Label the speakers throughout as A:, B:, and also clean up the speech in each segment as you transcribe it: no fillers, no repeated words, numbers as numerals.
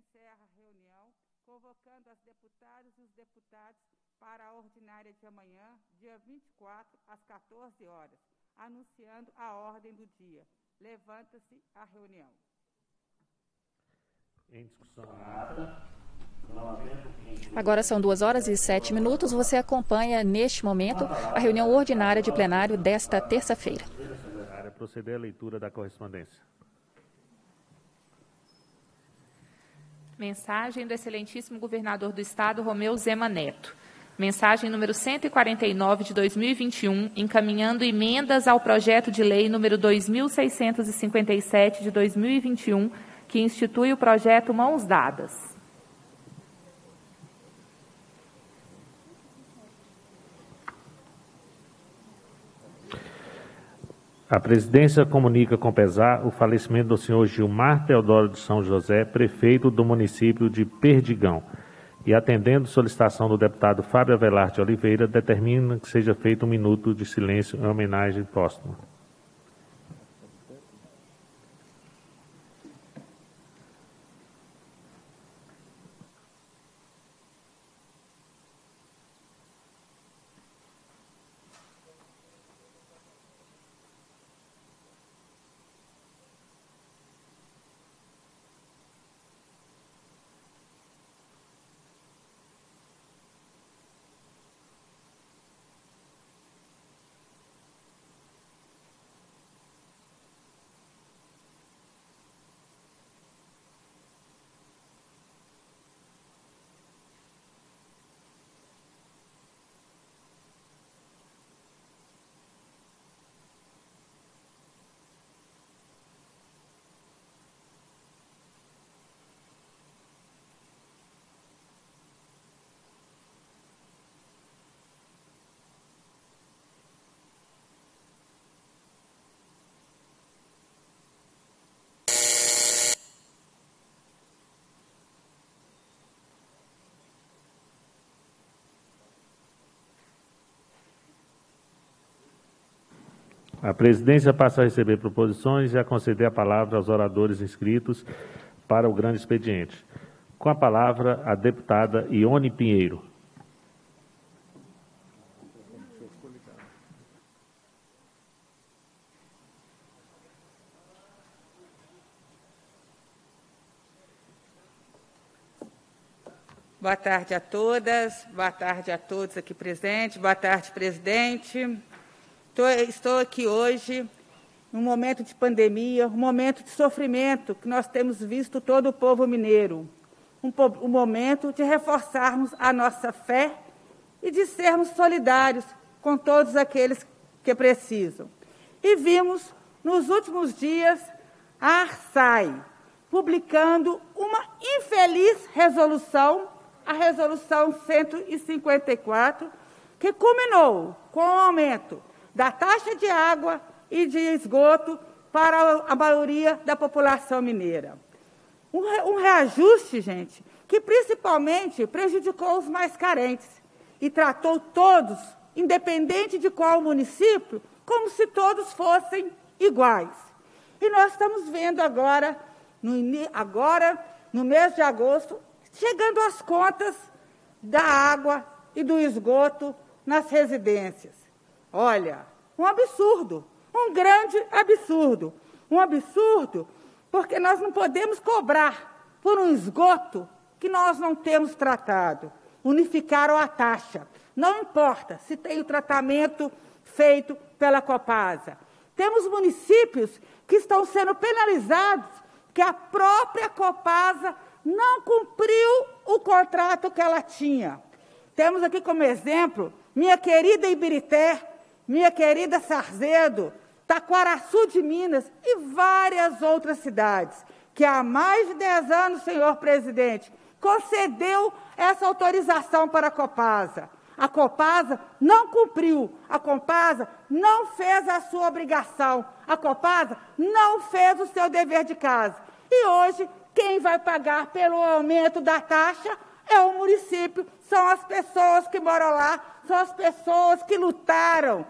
A: encerra a reunião, convocando as deputadas e os deputados para a ordinária de amanhã, dia 24, às 14 horas, anunciando a ordem do dia. Levanta-se a reunião.
B: Em discussão ata.
C: Agora são 2h07. Você acompanha, neste momento, a reunião ordinária de plenário desta terça-feira.
B: Proceder à leitura da correspondência.
D: Mensagem do excelentíssimo governador do Estado, Romeu Zema Neto. Mensagem número 149 de 2021, encaminhando emendas ao projeto de lei número 2657 de 2021, que institui o projeto Mãos Dadas.
B: A presidência comunica com pesar o falecimento do senhor Gilmar Teodoro de São José, prefeito do município de Perdigão, e atendendo solicitação do deputado Fábio Avelar de Oliveira, determina que seja feito 1 minuto de silêncio em homenagem póstuma. A presidência passa a receber proposições e a conceder a palavra aos oradores inscritos para o grande expediente. Com a palavra, a deputada Ione Pinheiro.
A: Boa tarde a todas, boa tarde a todos aqui presentes, boa tarde, presidente. Estou aqui hoje, num momento de pandemia, um momento de sofrimento que nós temos visto todo o povo mineiro. Um momento de reforçarmos a nossa fé e de sermos solidários com todos aqueles que precisam. E vimos, nos últimos dias, a ARSAI publicando uma infeliz resolução, a Resolução 154, que culminou com o aumento da taxa de água e de esgoto para a maioria da população mineira. Um reajuste, gente, que principalmente prejudicou os mais carentes e tratou todos, independente de qual município, como se todos fossem iguais. E nós estamos vendo agora, no mês de agosto, chegando as contas da água e do esgoto nas residências. Olha, um absurdo, um grande absurdo. Um absurdo porque nós não podemos cobrar por um esgoto que nós não temos tratado. Unificaram a taxa. Não importa se tem o tratamento feito pela Copasa. Temos municípios que estão sendo penalizados porque a própria Copasa não cumpriu o contrato que ela tinha. Temos aqui como exemplo minha querida Ibirité, minha querida Sarzedo, Taquaraçu de Minas e várias outras cidades, que há mais de 10 anos, senhor presidente, concedeu essa autorização para a Copasa. A Copasa não cumpriu, a Copasa não fez a sua obrigação, a Copasa não fez o seu dever de casa. E hoje, quem vai pagar pelo aumento da taxa é o município, são as pessoas que moram lá, são as pessoas que lutaram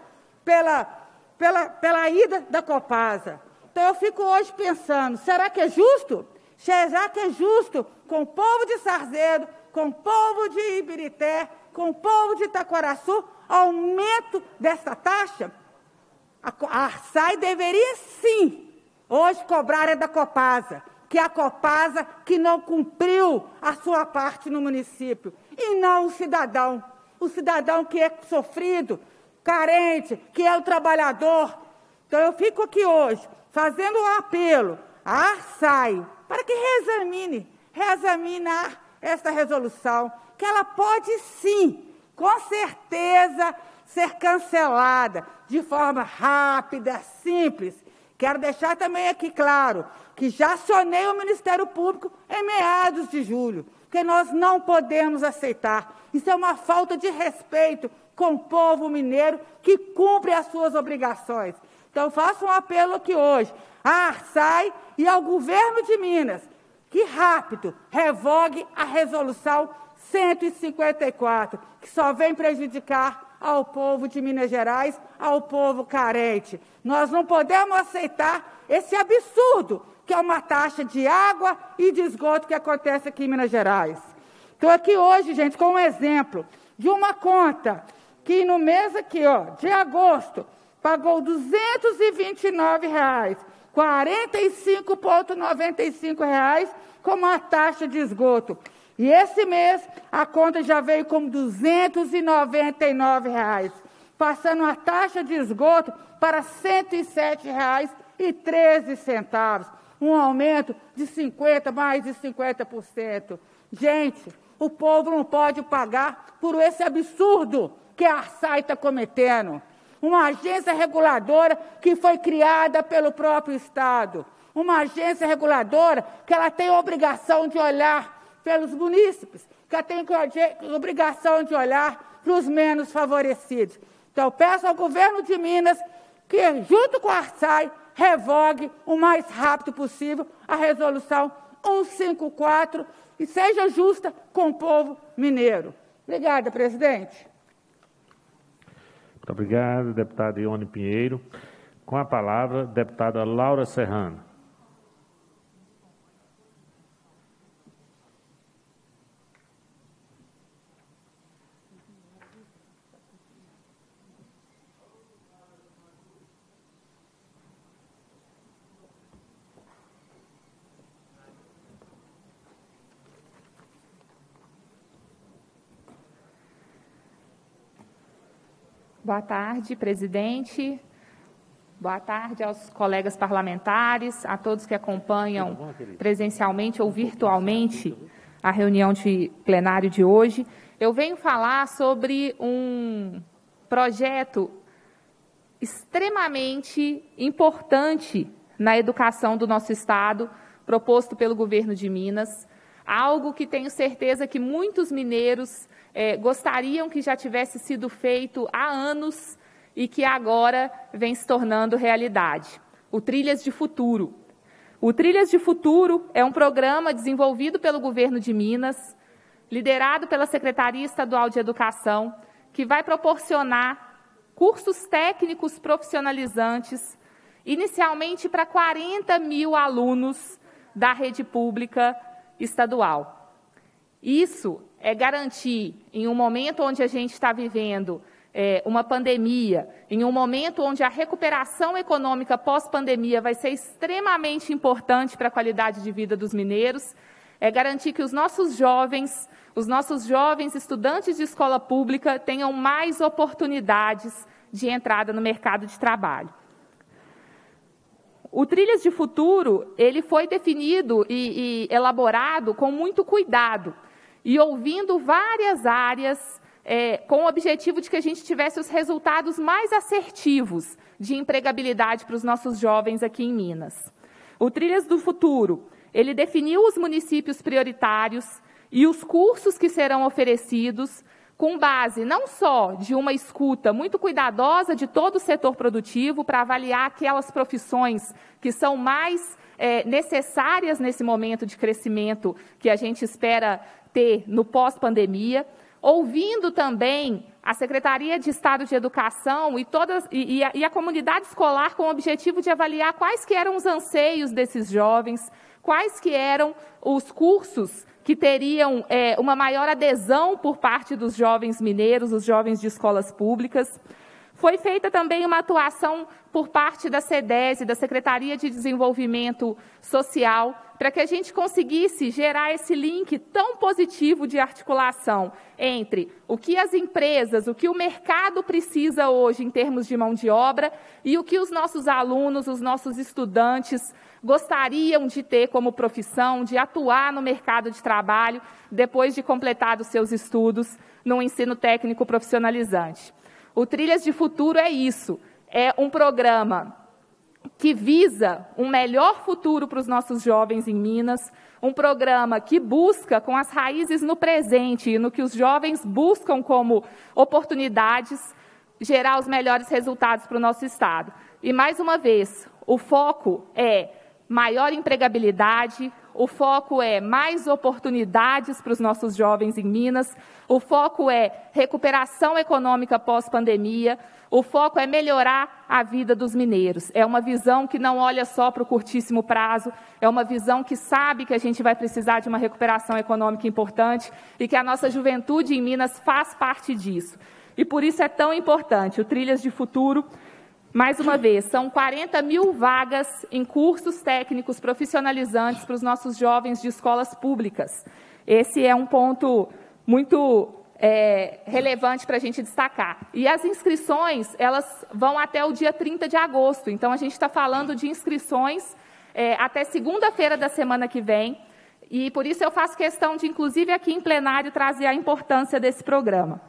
A: pela ida da Copasa. Então, eu fico hoje pensando, será que é justo? Será que é justo com o povo de Sarzedo, com o povo de Ibirité, com o povo de Itaquaraçu, aumento dessa taxa? A Arsai deveria, sim, hoje cobrar da Copasa, que é a Copasa que não cumpriu a sua parte no município, e não o cidadão que é sofrido, carente, que é o trabalhador. Então, eu fico aqui hoje fazendo um apelo à Arsai para que reexaminar esta resolução, que ela pode, sim, com certeza, ser cancelada de forma rápida, simples. Quero deixar também aqui claro que já acionei o Ministério Público em meados de julho, que nós não podemos aceitar. Isso é uma falta de respeito com o povo mineiro que cumpre as suas obrigações. Então, faço um apelo aqui hoje à Arsai e ao governo de Minas, que rápido revogue a resolução 154, que só vem prejudicar ao povo de Minas Gerais, ao povo carente. Nós não podemos aceitar esse absurdo, que é uma taxa de água e de esgoto que acontece aqui em Minas Gerais. Estou aqui hoje, gente, com um exemplo de uma conta que no mês aqui, de agosto, pagou R$ 229,00, 45,95 como a taxa de esgoto. E esse mês a conta já veio com R$ 299,00, passando a taxa de esgoto para R$ 107,13, um aumento de mais de 50%. Gente, o povo não pode pagar por esse absurdo que a Arsai está cometendo. Uma agência reguladora que foi criada pelo próprio Estado. Uma agência reguladora que ela tem a obrigação de olhar pelos munícipes, que ela tem a obrigação de olhar para os menos favorecidos. Então, peço ao governo de Minas que, junto com a Arsai, revogue o mais rápido possível a resolução 154 e seja justa com o povo mineiro. Obrigada, presidente.
B: Muito obrigado, deputada Ione Pinheiro. Com a palavra, deputada Laura Serrano.
D: Boa tarde, presidente. Boa tarde aos colegas parlamentares, a todos que acompanham presencialmente ou virtualmente a reunião de plenário de hoje. Eu venho falar sobre um projeto extremamente importante na educação do nosso Estado, proposto pelo governo de Minas, algo que tenho certeza que muitos mineiros gostariam que já tivesse sido feito há anos e que agora vem se tornando realidade. O Trilhas de Futuro. O Trilhas de Futuro é um programa desenvolvido pelo governo de Minas, liderado pela Secretaria Estadual de Educação, que vai proporcionar cursos técnicos profissionalizantes, inicialmente para 40 mil alunos da rede pública estadual. Isso é garantir, em um momento onde a gente está vivendo uma pandemia, em um momento onde a recuperação econômica pós-pandemia vai ser extremamente importante para a qualidade de vida dos mineiros, é garantir que os nossos jovens estudantes de escola pública tenham mais oportunidades de entrada no mercado de trabalho. O Trilhas de Futuro, ele foi definido e elaborado com muito cuidado e ouvindo várias áreas com o objetivo de que a gente tivesse os resultados mais assertivos de empregabilidade para os nossos jovens aqui em Minas. O Trilhas do Futuro, ele definiu os municípios prioritários e os cursos que serão oferecidos com base não só de uma escuta muito cuidadosa de todo o setor produtivo para avaliar aquelas profissões que são mais necessárias nesse momento de crescimento que a gente espera ter no pós-pandemia, ouvindo também a Secretaria de Estado de Educação e a comunidade escolar com o objetivo de avaliar quais que eram os anseios desses jovens, quais que eram os cursos que teriam uma maior adesão por parte dos jovens mineiros, os jovens de escolas públicas. Foi feita também uma atuação por parte da SEDESE, da Secretaria de Desenvolvimento Social, para que a gente conseguisse gerar esse link tão positivo de articulação entre o que as empresas, o que o mercado precisa hoje em termos de mão de obra e o que os nossos alunos, os nossos estudantes gostariam de ter como profissão, de atuar no mercado de trabalho depois de completar os seus estudos no ensino técnico profissionalizante. O Trilhas de Futuro é isso, é um programa que visa um melhor futuro para os nossos jovens em Minas, um programa que busca, com as raízes no presente e no que os jovens buscam como oportunidades, gerar os melhores resultados para o nosso Estado. E, mais uma vez, o foco é maior empregabilidade, o foco é mais oportunidades para os nossos jovens em Minas, o foco é recuperação econômica pós-pandemia, o foco é melhorar a vida dos mineiros. É uma visão que não olha só para o curtíssimo prazo, é uma visão que sabe que a gente vai precisar de uma recuperação econômica importante e que a nossa juventude em Minas faz parte disso. E por isso é tão importante o Trilhas de Futuro. Mais uma vez, são 40 mil vagas em cursos técnicos profissionalizantes para os nossos jovens de escolas públicas. Esse é um ponto muito relevante para a gente destacar. E as inscrições, elas vão até o dia 30 de agosto. Então, a gente está falando de inscrições até segunda-feira da semana que vem. E, por isso, eu faço questão de, inclusive, aqui em plenário, trazer a importância desse programa.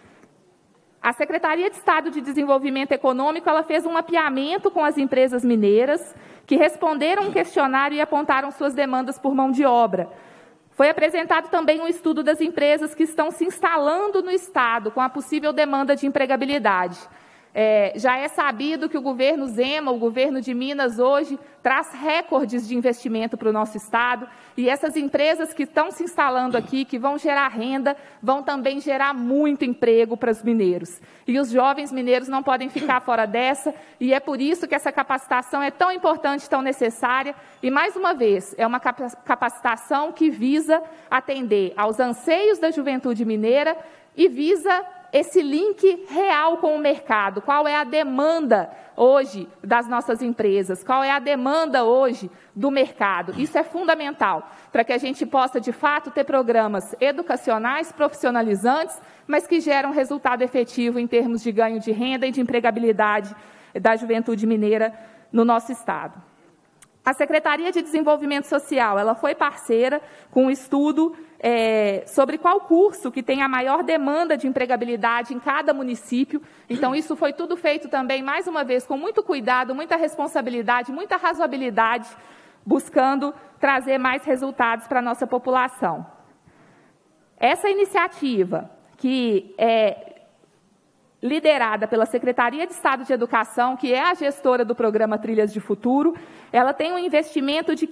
D: A Secretaria de Estado de Desenvolvimento Econômico ela fez um mapeamento com as empresas mineiras que responderam um questionário e apontaram suas demandas por mão de obra. Foi apresentado também um estudo das empresas que estão se instalando no Estado com a possível demanda de empregabilidade. Já é sabido que o governo Zema, o governo de Minas hoje, traz recordes de investimento para o nosso Estado e essas empresas que estão se instalando aqui, que vão gerar renda, vão também gerar muito emprego para os mineiros. E os jovens mineiros não podem ficar fora dessa e é por isso que essa capacitação é tão importante, tão necessária e, mais uma vez, é uma capacitação que visa atender aos anseios da juventude mineira e visa esse link real com o mercado. Qual é a demanda hoje das nossas empresas? Qual é a demanda hoje do mercado? Isso é fundamental para que a gente possa, de fato, ter programas educacionais, profissionalizantes, mas que geram resultado efetivo em termos de ganho de renda e de empregabilidade da juventude mineira no nosso Estado. A Secretaria de Desenvolvimento Social ela foi parceira com um estudo sobre qual curso que tem a maior demanda de empregabilidade em cada município. Então, isso foi tudo feito também, mais uma vez, com muito cuidado, muita responsabilidade, muita razoabilidade, buscando trazer mais resultados para a nossa população. Essa iniciativa, que é liderada pela Secretaria de Estado de Educação, que é a gestora do programa Trilhas de Futuro, ela tem um investimento de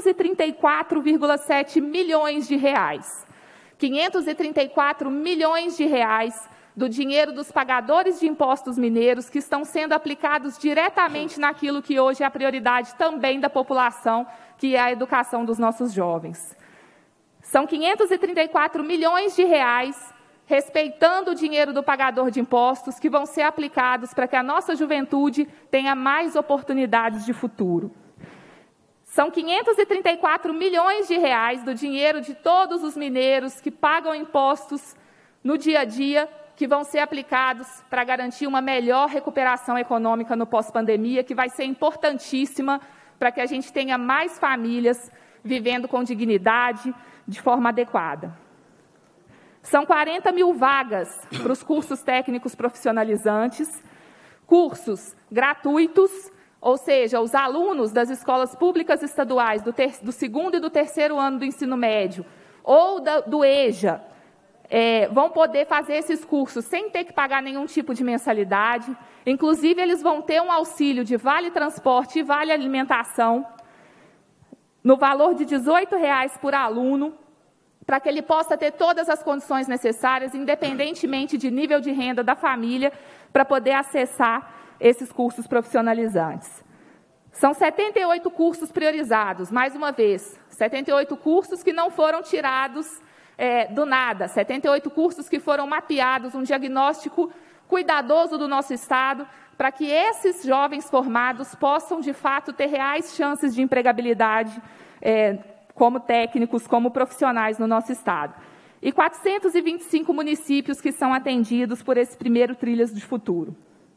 D: 534,7 milhões de reais. 534 milhões de reais do dinheiro dos pagadores de impostos mineiros que estão sendo aplicados diretamente naquilo que hoje é a prioridade também da população, que é a educação dos nossos jovens. São 534 milhões de reais respeitando o dinheiro do pagador de impostos, que vão ser aplicados para que a nossa juventude tenha mais oportunidades de futuro. São 534 milhões de reais do dinheiro de todos os mineiros que pagam impostos no dia a dia, que vão ser aplicados para garantir uma melhor recuperação econômica no pós-pandemia, que vai ser importantíssima para que a gente tenha mais famílias vivendo com dignidade, de forma adequada. São 40 mil vagas para os cursos técnicos profissionalizantes, cursos gratuitos, ou seja, os alunos das escolas públicas estaduais do segundo e do terceiro ano do ensino médio, ou do EJA, vão poder fazer esses cursos sem ter que pagar nenhum tipo de mensalidade. Inclusive, eles vão ter um auxílio de vale transporte e vale alimentação, no valor de R$ 18,00 por aluno, para que ele possa ter todas as condições necessárias, independentemente de nível de renda da família, para poder acessar esses cursos profissionalizantes. São 78 cursos priorizados, mais uma vez, 78 cursos que não foram tirados do nada, 78 cursos que foram mapeados, um diagnóstico cuidadoso do nosso Estado, para que esses jovens formados possam, de fato, ter reais chances de empregabilidade como técnicos, como profissionais no nosso Estado. E 425 municípios que são atendidos por esse primeiro Trilhas de Futuro.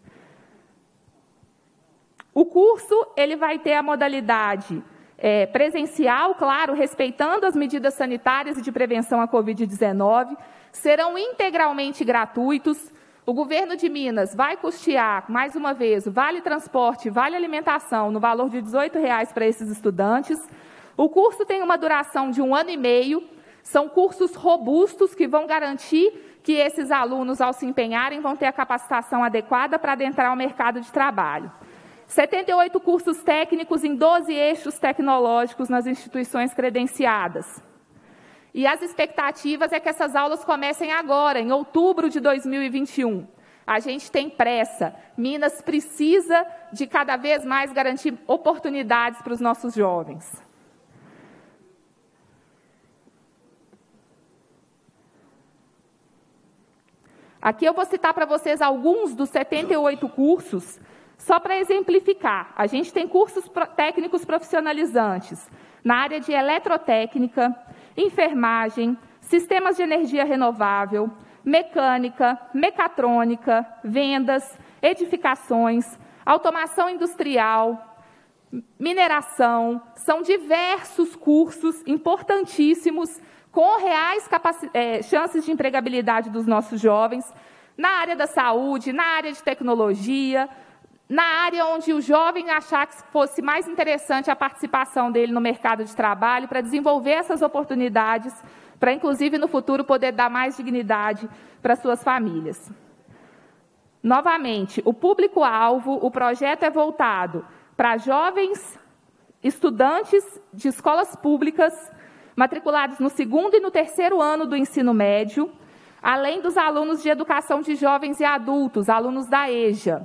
D: O curso ele vai ter a modalidade presencial, claro, respeitando as medidas sanitárias e de prevenção à Covid-19, serão integralmente gratuitos. O governo de Minas vai custear, mais uma vez, o Vale Transporte, Vale Alimentação, no valor de R$ 18,00 para esses estudantes. O curso tem uma duração de 1 ano e meio, são cursos robustos que vão garantir que esses alunos, ao se empenharem, vão ter a capacitação adequada para adentrar o mercado de trabalho. 78 cursos técnicos em 12 eixos tecnológicos nas instituições credenciadas. E as expectativas é que essas aulas comecem agora, em outubro de 2021. A gente tem pressa. Minas precisa de cada vez mais garantir oportunidades para os nossos jovens. Aqui eu vou citar para vocês alguns dos 78 cursos, só para exemplificar. A gente tem cursos técnicos profissionalizantes na área de eletrotécnica, enfermagem, sistemas de energia renovável, mecânica, mecatrônica, vendas, edificações, automação industrial, mineração. São diversos cursos importantíssimos com reais chances de empregabilidade dos nossos jovens, na área da saúde, na área de tecnologia, na área onde o jovem achar que fosse mais interessante a participação dele no mercado de trabalho, para desenvolver essas oportunidades, para, inclusive, no futuro, poder dar mais dignidade para suas famílias. Novamente, o público-alvo, o projeto é voltado para jovens estudantes de escolas públicas, matriculados no 2º e no 3º ano do ensino médio, além dos alunos de educação de jovens e adultos, alunos da EJA.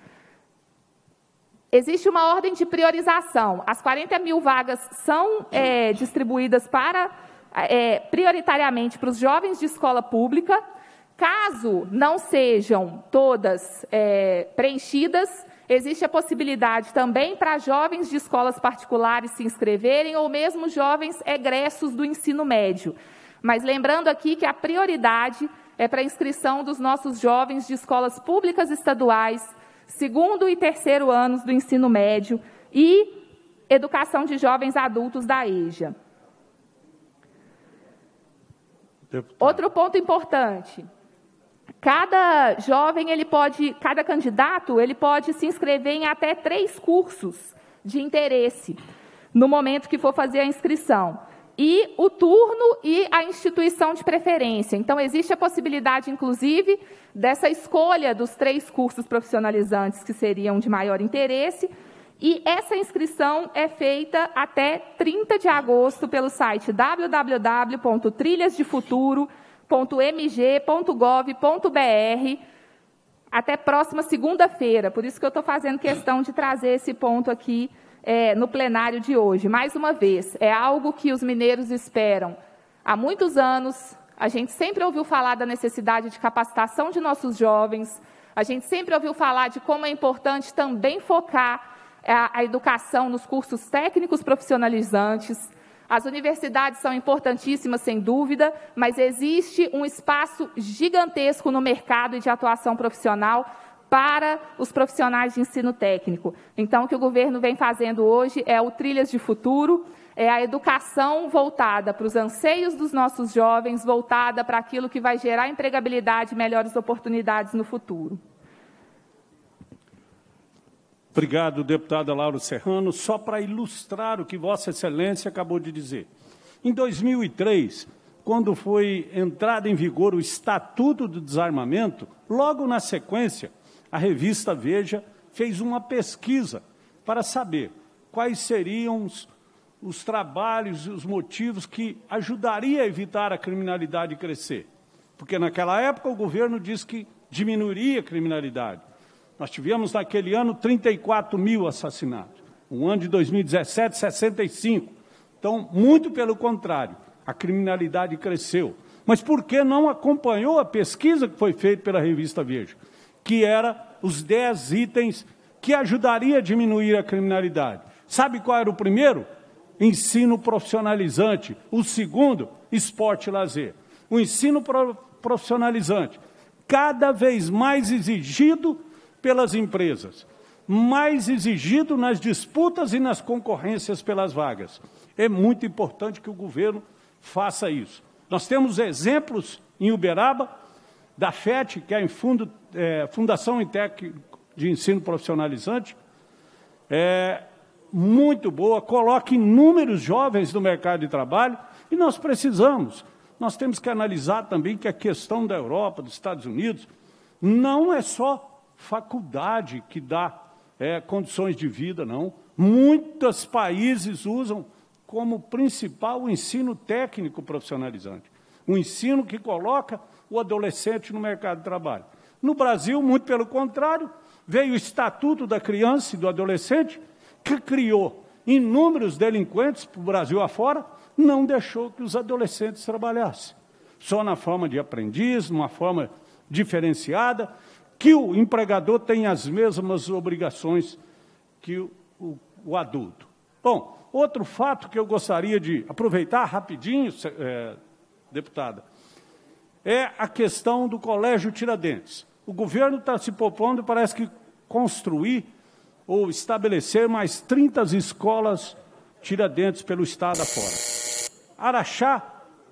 D: Existe uma ordem de priorização. As 40.000 vagas são distribuídas prioritariamente para os jovens de escola pública. Caso não sejam todas preenchidas, existe a possibilidade também para jovens de escolas particulares se inscreverem ou mesmo jovens egressos do ensino médio. Mas lembrando aqui que a prioridade é para a inscrição dos nossos jovens de escolas públicas estaduais, 2º e 3º anos do ensino médio e educação de jovens adultos da EJA. Outro ponto importante. Cada candidato, ele pode se inscrever em até 3 cursos de interesse no momento que for fazer a inscrição. E o turno e a instituição de preferência. Então, existe a possibilidade, inclusive, dessa escolha dos 3 cursos profissionalizantes que seriam de maior interesse. E essa inscrição é feita até 30 de agosto pelo site www.trilhasdefuturo.mg.gov.br até próxima segunda-feira. Por isso que eu estou fazendo questão de trazer esse ponto aqui no plenário de hoje. Mais uma vez, é algo que os mineiros esperam há muitos anos. A gente sempre ouviu falar da necessidade de capacitação de nossos jovens, a gente sempre ouviu falar de como é importante também focar a educação nos cursos técnicos profissionalizantes. As universidades são importantíssimas, sem dúvida, mas existe um espaço gigantesco no mercado de atuação profissional para os profissionais de ensino técnico. Então, o que o governo vem fazendo hoje é o Trilhas de Futuro, é a educação voltada para os anseios dos nossos jovens, voltada para aquilo que vai gerar empregabilidade e melhores oportunidades no futuro.
E: Obrigado, deputada Laura Serrano. Só para ilustrar o que Vossa Excelência acabou de dizer. Em 2003, quando foi entrada em vigor o Estatuto do Desarmamento, logo na sequência, a revista Veja fez uma pesquisa para saber quais seriam os trabalhos e os motivos que ajudariam a evitar a criminalidade crescer. Porque naquela época o governo disse que diminuiria a criminalidade. Nós tivemos naquele ano 34.000 assassinatos. O ano de 2017, 65. Então, muito pelo contrário, a criminalidade cresceu. Mas por que não acompanhou a pesquisa que foi feita pela revista Veja, que era os 10 itens que ajudaria a diminuir a criminalidade? Sabe qual era o primeiro? Ensino profissionalizante. O segundo, esporte e lazer. O ensino profissionalizante, cada vez mais exigido pelas empresas, mais exigido nas disputas e nas concorrências pelas vagas. É muito importante que o governo faça isso. Nós temos exemplos em Uberaba, da FET, que é a Fundação Técnico de Ensino Profissionalizante, muito boa, coloca inúmeros jovens no mercado de trabalho, e nós temos que analisar também que a questão da Europa, dos Estados Unidos, não é só faculdade que dá condições de vida, não. Muitos países usam como principal o ensino técnico profissionalizante, o ensino que coloca o adolescente no mercado de trabalho. No Brasil, muito pelo contrário, veio o Estatuto da Criança e do Adolescente, que criou inúmeros delinquentes para o Brasil afora, não deixou que os adolescentes trabalhassem. Só na forma de aprendiz, numa forma diferenciada, que o empregador tem as mesmas obrigações que o adulto. Bom, outro fato que eu gostaria de aproveitar rapidinho, deputada, é a questão do Colégio Tiradentes. O governo está se propondo, parece que, construir ou estabelecer mais 30 escolas Tiradentes pelo estado afora. Araxá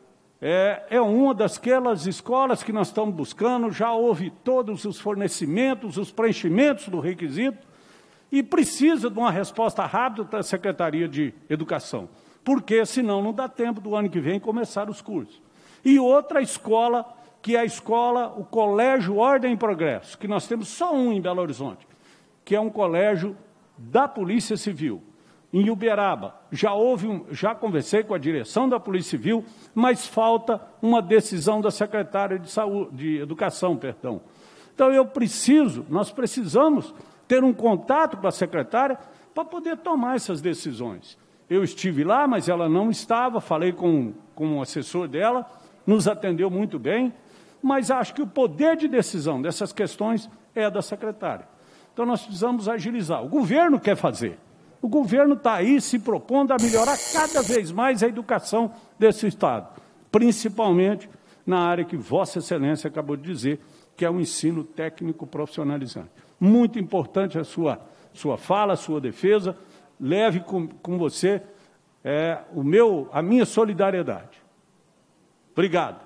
E: é uma daquelas escolas que nós estamos buscando, já houve todos os fornecimentos, os preenchimentos do requisito, e precisa de uma resposta rápida da Secretaria de Educação, porque senão não dá tempo do ano que vem começar os cursos. E outra escola, que é o Colégio Ordem e Progresso, que nós temos só um em Belo Horizonte, que é um colégio da Polícia Civil. Em Uberaba, já conversei com a direção da Polícia Civil, mas falta uma decisão da secretária de Educação, perdão. Então, nós precisamos ter um contato com a secretária para poder tomar essas decisões. Eu estive lá, mas ela não estava, falei com o assessor dela, nos atendeu muito bem, mas acho que o poder de decisão dessas questões é da secretária. Então, nós precisamos agilizar. O governo quer fazer. O governo está aí se propondo a melhorar cada vez mais a educação desse Estado, principalmente na área que Vossa Excelência acabou de dizer, que é o ensino técnico profissionalizante. Muito importante a sua fala, a sua defesa. Leve com você a minha solidariedade. Obrigado.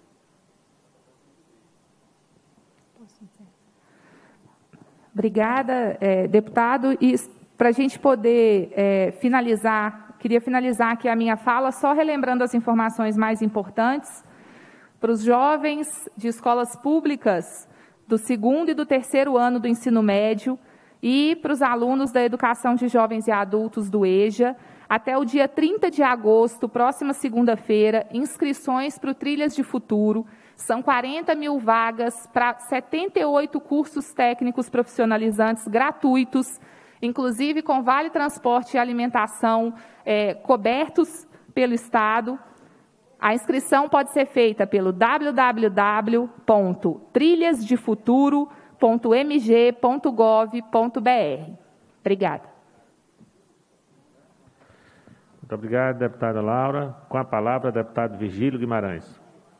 D: Obrigada, deputado. E para a gente poder finalizar, queria finalizar aqui a minha fala só relembrando as informações mais importantes para os jovens de escolas públicas do 2º e do 3º ano do ensino médio e para os alunos da Educação de Jovens e Adultos do EJA, até o dia 30 de agosto, próxima segunda-feira, inscrições para o Trilhas de Futuro. São 40 mil vagas para 78 cursos técnicos profissionalizantes gratuitos, inclusive com vale transporte e alimentação cobertos pelo Estado. A inscrição pode ser feita pelo www.trilhasdefuturo.mg.gov.br. Obrigada.
B: Muito obrigado, deputada Laura. Com a palavra, deputado Virgílio Guimarães.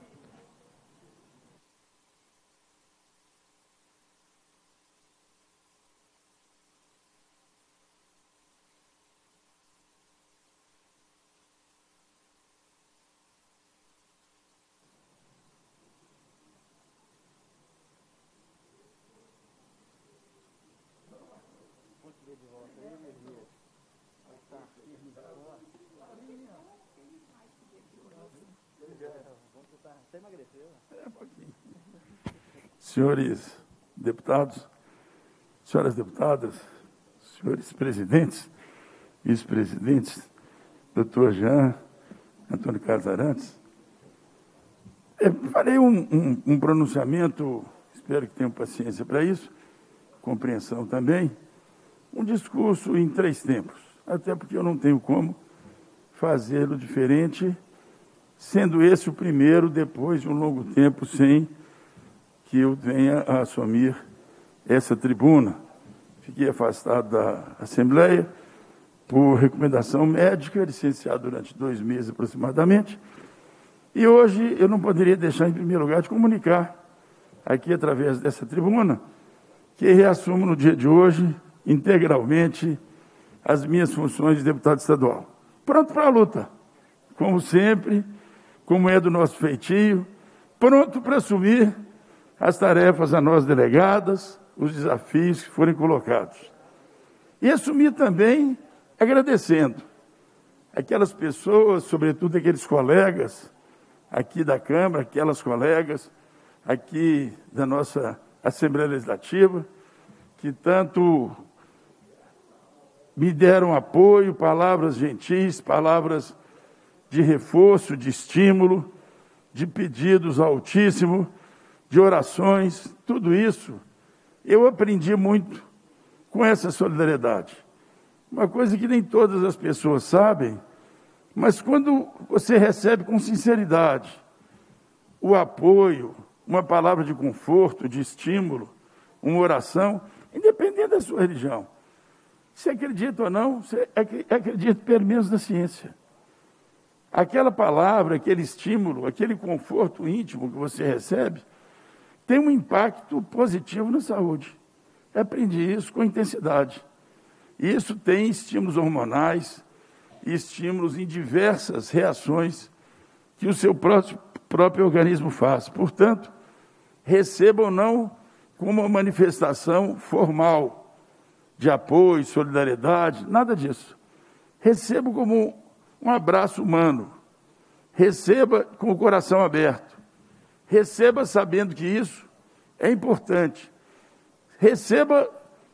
F: Senhores deputados, senhoras deputadas, senhores presidentes, vice-presidentes, doutor Jean, Antônio Carlos Arantes, farei um pronunciamento, espero que tenham paciência para isso, compreensão também, um discurso em 3 tempos, até porque eu não tenho como fazê-lo diferente, sendo esse o primeiro depois de um longo tempo sem que eu venha a assumir essa tribuna. Fiquei afastado da Assembleia por recomendação médica, licenciado durante 2 meses aproximadamente, e hoje eu não poderia deixar, em primeiro lugar, de comunicar aqui, através dessa tribuna, que reassumo no dia de hoje, integralmente, as minhas funções de deputado estadual. Pronto para a luta, como sempre, como é do nosso feitio, pronto para assumir as tarefas a nós delegadas, os desafios que forem colocados. E assumir também agradecendo aquelas pessoas, sobretudo aqueles colegas aqui da Câmara, aquelas colegas aqui da nossa Assembleia Legislativa, que tanto me deram apoio, palavras gentis, palavras de reforço, de estímulo, de pedidos ao Altíssimo, de orações, tudo isso eu aprendi muito com essa solidariedade. Uma coisa que nem todas as pessoas sabem, mas quando você recebe com sinceridade o apoio, uma palavra de conforto, de estímulo, uma oração, independente da sua religião, você acredita ou não, você acredita pelo menos na ciência. Aquela palavra, aquele estímulo, aquele conforto íntimo que você recebe, tem um impacto positivo na saúde. Eu aprendi isso com intensidade. Isso tem estímulos hormonais, estímulos em diversas reações que o seu próprio organismo faz. Portanto, receba ou não como uma manifestação formal de apoio, solidariedade, nada disso. Receba como um abraço humano. Receba com o coração aberto. Receba sabendo que isso é importante. Receba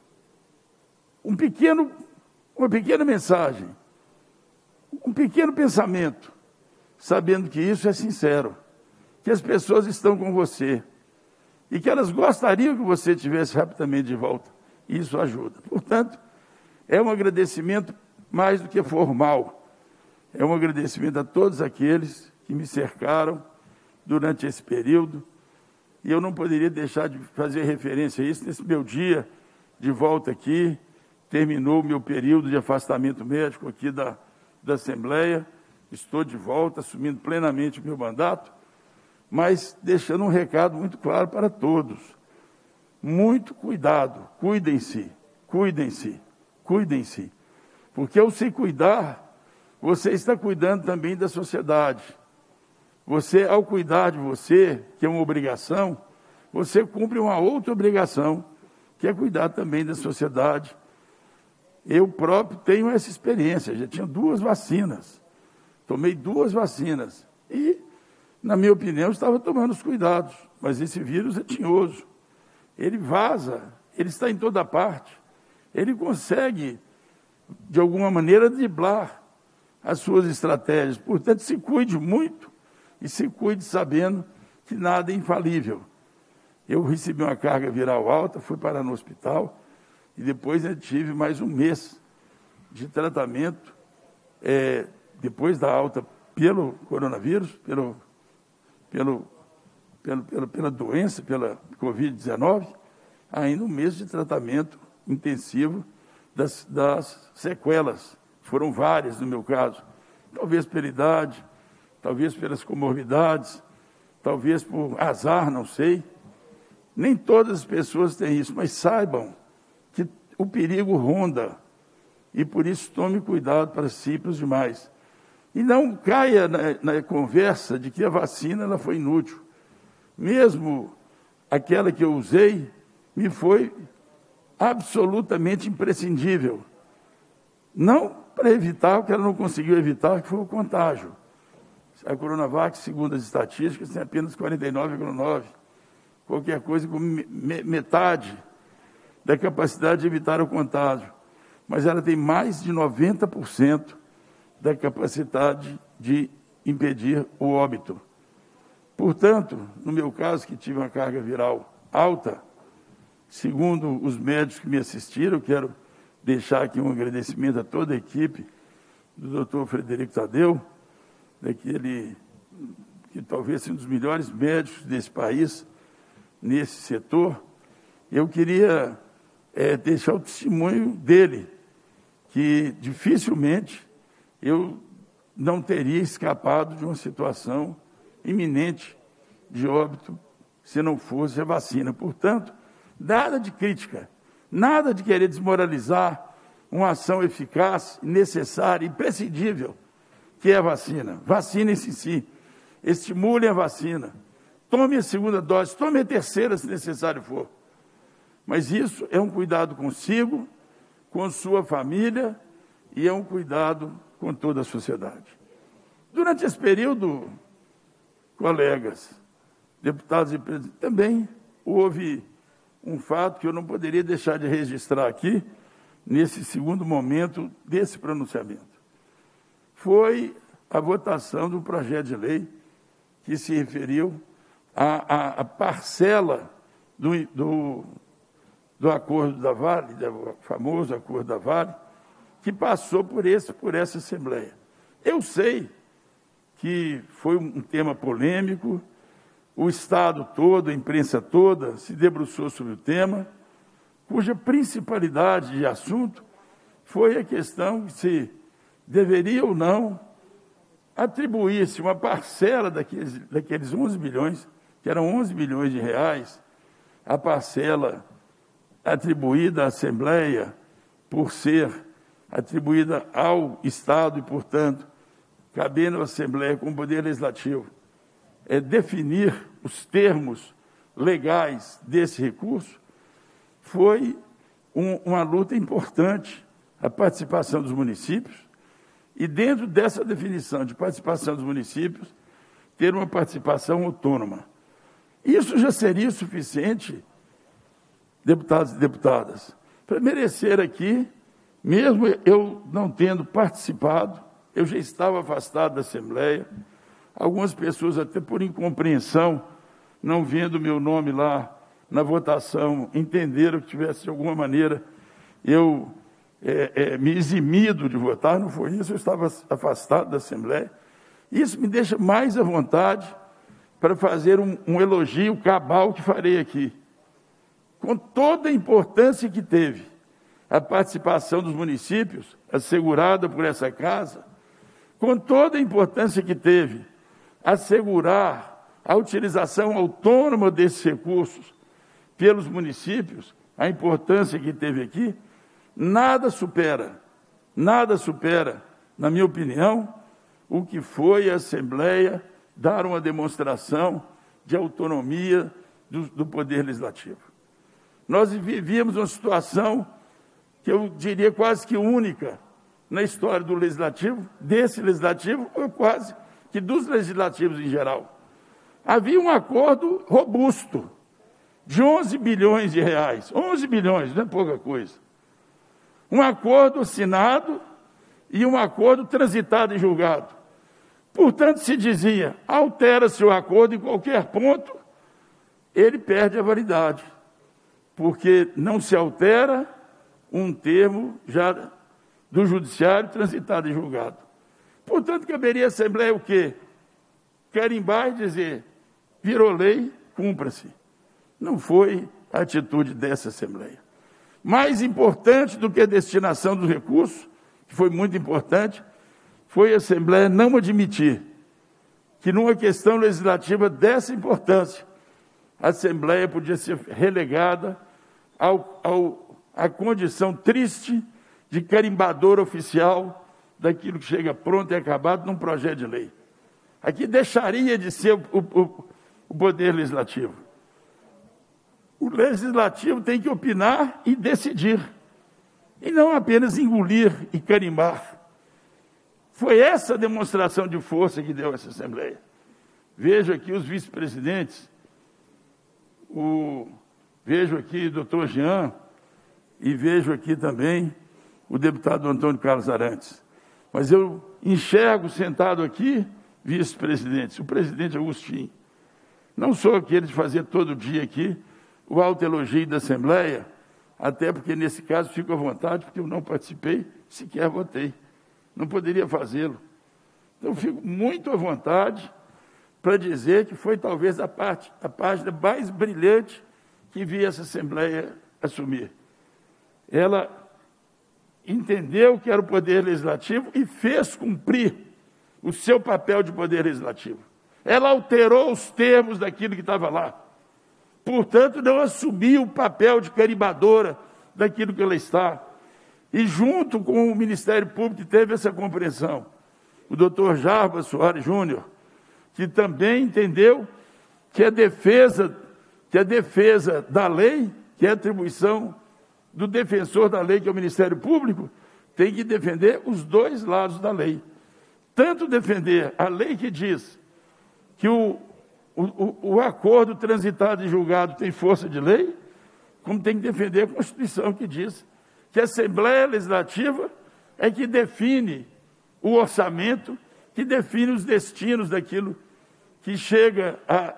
F: uma pequena mensagem, um pequeno pensamento, sabendo que isso é sincero, que as pessoas estão com você e que elas gostariam que você estivesse rapidamente de volta. Isso ajuda. Portanto, é um agradecimento mais do que formal. É um agradecimento a todos aqueles que me cercaram durante esse período, e eu não poderia deixar de fazer referência a isso nesse meu dia de volta aqui. Terminou o meu período de afastamento médico aqui da Assembleia, estou de volta, assumindo plenamente o meu mandato, mas deixando um recado muito claro para todos. Muito cuidado, cuidem-se, cuidem-se, cuidem-se, porque ao se cuidar, você está cuidando também da sociedade. Você, ao cuidar de você, que é uma obrigação, você cumpre uma outra obrigação, que é cuidar também da sociedade. Eu próprio tenho essa experiência, já tinha 2 vacinas, tomei 2 vacinas e, na minha opinião, estava tomando os cuidados, mas esse vírus é tinhoso, ele vaza, ele está em toda parte, ele consegue, de alguma maneira, driblar as suas estratégias. Portanto, se cuide muito e se cuide sabendo que nada é infalível. Eu recebi uma carga viral alta, fui parar no hospital e depois eu tive mais 1 mês de tratamento, depois da alta pelo coronavírus, pela doença, pela Covid-19, ainda 1 mês de tratamento intensivo das sequelas. Foram várias no meu caso, talvez pela idade, talvez pelas comorbidades, talvez por azar, não sei. Nem todas as pessoas têm isso, mas saibam que o perigo ronda e por isso tome cuidado para si e para os demais. E não caia na conversa de que a vacina ela foi inútil. Mesmo aquela que eu usei me foi absolutamente imprescindível. Não para evitar o que ela não conseguiu evitar, que foi o contágio. A Coronavac, segundo as estatísticas, tem apenas 49,9%. Qualquer coisa com metade da capacidade de evitar o contágio. Mas ela tem mais de 90% da capacidade de impedir o óbito. Portanto, no meu caso, que tive uma carga viral alta, segundo os médicos que me assistiram, eu quero deixar aqui um agradecimento a toda a equipe do doutor Frederico Tadeu, daquele que talvez seja um dos melhores médicos desse país, nesse setor. Eu queria deixar o testemunho dele, que dificilmente eu não teria escapado de uma situação iminente de óbito se não fosse a vacina. Portanto, nada de crítica, nada de querer desmoralizar uma ação eficaz, necessária, imprescindível, que é a vacina. Vacinem-se em si, estimulem a vacina, tome a segunda dose, tome a terceira se necessário for. Mas isso é um cuidado consigo, com sua família, e é um cuidado com toda a sociedade. Durante esse período, colegas, deputados e presidentes, também houve um fato que eu não poderia deixar de registrar aqui, nesse segundo momento desse pronunciamento. Foi a votação do projeto de lei que se referiu à parcela do acordo da Vale, do famoso acordo da Vale, que passou por essa Assembleia. Eu sei que foi um tema polêmico, o Estado todo, a imprensa toda, se debruçou sobre o tema, cuja principalidade de assunto foi a questão de se deveria ou não atribuir-se uma parcela daqueles 11 bilhões, que eram 11 bilhões de reais, a parcela atribuída à Assembleia por ser atribuída ao Estado e, portanto, cabendo à Assembleia como poder legislativo, definir os termos legais desse recurso, foi uma luta importante a participação dos municípios e, dentro dessa definição de participação dos municípios, ter uma participação autônoma. Isso já seria suficiente, deputados e deputadas, para merecer aqui, mesmo eu não tendo participado, eu já estava afastado da Assembleia, algumas pessoas, até por incompreensão, não vendo meu nome lá na votação, entenderam que tivesse, de alguma maneira, eu me eximido de votar. Não foi isso, eu estava afastado da Assembleia. Isso me deixa mais à vontade para fazer um elogio cabal que farei aqui. Com toda a importância que teve a participação dos municípios, assegurada por essa casa, com toda a importância que teve assegurar a utilização autônoma desses recursos pelos municípios, a importância que teve aqui, nada supera, na minha opinião, o que foi a Assembleia dar uma demonstração de autonomia do Poder Legislativo. Nós vivíamos uma situação que eu diria quase que única na história do Legislativo, desse Legislativo, ou quase que dos legislativos em geral. Havia um acordo robusto de 11 bilhões de reais. 11 bilhões, não é pouca coisa. Um acordo assinado e um acordo transitado em julgado. Portanto, se dizia, altera-se o acordo em qualquer ponto, ele perde a validade, porque não se altera um termo já do judiciário transitado em julgado. Portanto, caberia à Assembleia o quê? Carimbar e dizer, virou lei, cumpra-se. Não foi a atitude dessa Assembleia. Mais importante do que a destinação dos recursos, que foi muito importante, foi a Assembleia não admitir que, numa questão legislativa dessa importância, a Assembleia podia ser relegada à condição triste de carimbador oficial daquilo que chega pronto e acabado num projeto de lei. Aqui deixaria de ser o Poder Legislativo. O Legislativo tem que opinar e decidir, e não apenas engolir e carimbar. Foi essa demonstração de força que deu essa Assembleia. Vejo aqui os vice-presidentes, vejo aqui o doutor Jean, e vejo aqui também o deputado Antônio Carlos Arantes. Mas eu enxergo sentado aqui, vice-presidentes, o presidente Agostinho. Não sou aquele de fazer todo dia aqui o autoelogio da Assembleia, até porque, nesse caso, fico à vontade, porque eu não participei, sequer votei. Não poderia fazê-lo. Então, fico muito à vontade para dizer que foi talvez a página mais brilhante que vi essa Assembleia assumir. Ela entendeu que era o Poder Legislativo e fez cumprir o seu papel de Poder Legislativo. Ela alterou os termos daquilo que estava lá. Portanto, não assumiu o papel de carimbadora daquilo que ela está. E junto com o Ministério Público que teve essa compreensão, o doutor Jarbas Soares Júnior, que também entendeu que a defesa da lei, que é a atribuição do defensor da lei, que é o Ministério Público, tem que defender os dois lados da lei. Tanto defender a lei que diz que o acordo transitado e julgado tem força de lei, como tem que defender a Constituição, que diz que a Assembleia Legislativa é que define o orçamento, que define os destinos daquilo que chega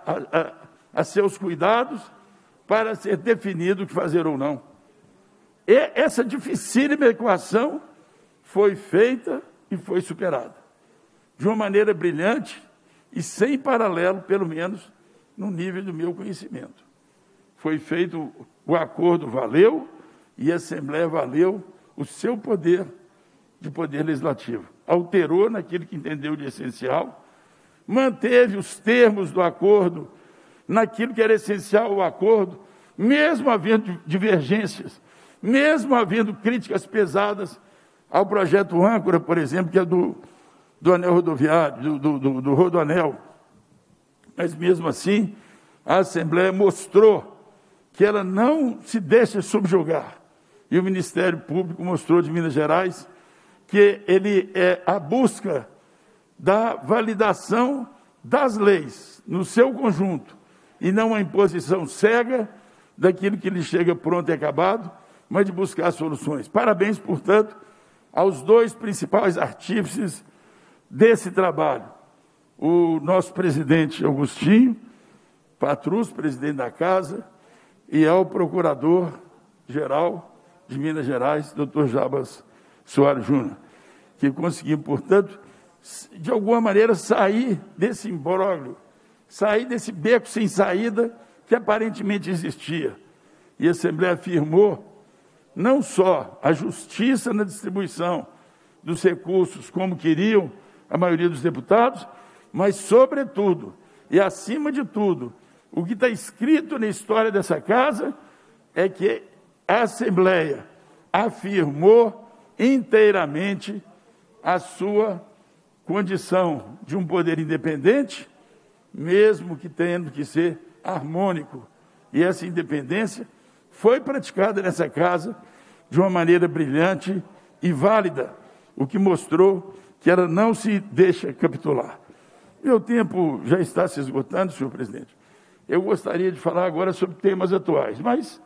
F: a seus cuidados para ser definido o que fazer ou não. E essa dificílima equação foi feita e foi superada de uma maneira brilhante e sem paralelo, pelo menos no nível do meu conhecimento. Foi feito, o acordo valeu e a Assembleia valeu o seu poder de poder legislativo. Alterou naquilo que entendeu de essencial, manteve os termos do acordo naquilo que era essencial ao acordo, mesmo havendo divergências, mesmo havendo críticas pesadas ao projeto âncora, por exemplo, que é do anel rodoviário, do Rodoanel. Mas, mesmo assim, a Assembleia mostrou que ela não se deixa subjugar. E o Ministério Público mostrou de Minas Gerais que ele é a busca da validação das leis no seu conjunto e não a imposição cega daquilo que lhe chega pronto e acabado, mas de buscar soluções. Parabéns, portanto, aos dois principais artífices desse trabalho, o nosso presidente Augustinho Patrus, presidente da Casa, e ao procurador-geral de Minas Gerais, doutor Jarbas Soares Júnior, que conseguiu, portanto, de alguma maneira, sair desse imbróglio, sair desse beco sem saída que aparentemente existia. E a Assembleia afirmou não só a justiça na distribuição dos recursos, como queriam a maioria dos deputados, mas, sobretudo, e acima de tudo, o que está escrito na história dessa casa é que a Assembleia afirmou inteiramente a sua condição de um poder independente, mesmo que tendo que ser harmônico. E essa independência foi praticada nessa casa de uma maneira brilhante e válida, o que mostrou que ela não se deixa capitular. Meu tempo já está se esgotando, senhor presidente. Eu gostaria de falar agora sobre temas atuais, mas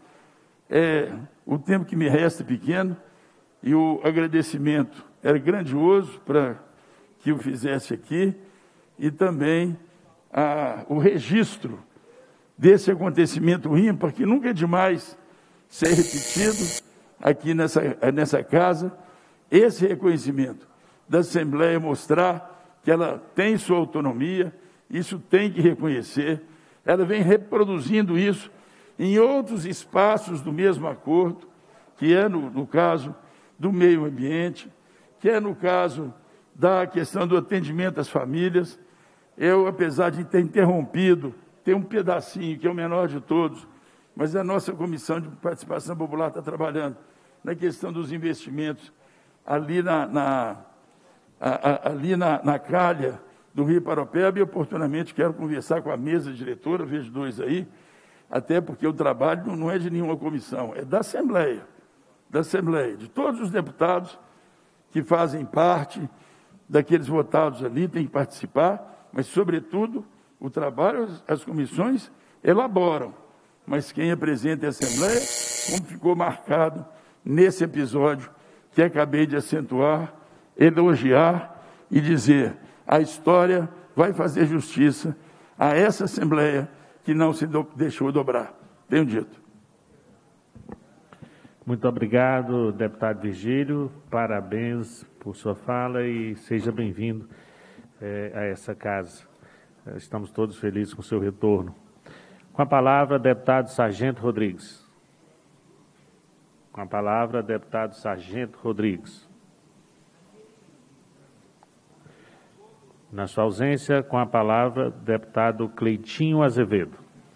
F: o tempo que me resta é pequeno e o agradecimento era grandioso para que eu fizesse aqui e também o registro desse acontecimento ímpar, que nunca é demais ser repetido aqui nessa casa, esse reconhecimento da Assembleia mostrar que ela tem sua autonomia, isso tem que reconhecer, ela vem reproduzindo isso em outros espaços do mesmo acordo, que é no caso do meio ambiente, que é no caso da questão do atendimento às famílias. Eu, apesar de ter interrompido, tem um pedacinho, que é o menor de todos, mas a nossa Comissão de Participação Popular está trabalhando na questão dos investimentos ali na calha do Rio Paropeba, e oportunamente quero conversar com a mesa diretora, vejo dois aí, até porque o trabalho não é de nenhuma comissão, é da Assembleia, de todos os deputados que fazem parte daqueles votados ali, têm que participar, mas, sobretudo, o trabalho as comissões elaboram, mas quem apresenta é a Assembleia, como ficou marcado nesse episódio que acabei de acentuar, elogiar e dizer: a história vai fazer justiça a essa Assembleia que não se deixou dobrar. Tenho dito.
B: Muito obrigado, deputado Virgílio. Parabéns por sua fala e seja bem-vindo a essa casa. Estamos todos felizes com o seu retorno. Com a palavra, deputado Sargento Rodrigues. Com a palavra, deputado Sargento Rodrigues. Na sua ausência, com a palavra, deputado Cleitinho Azevedo.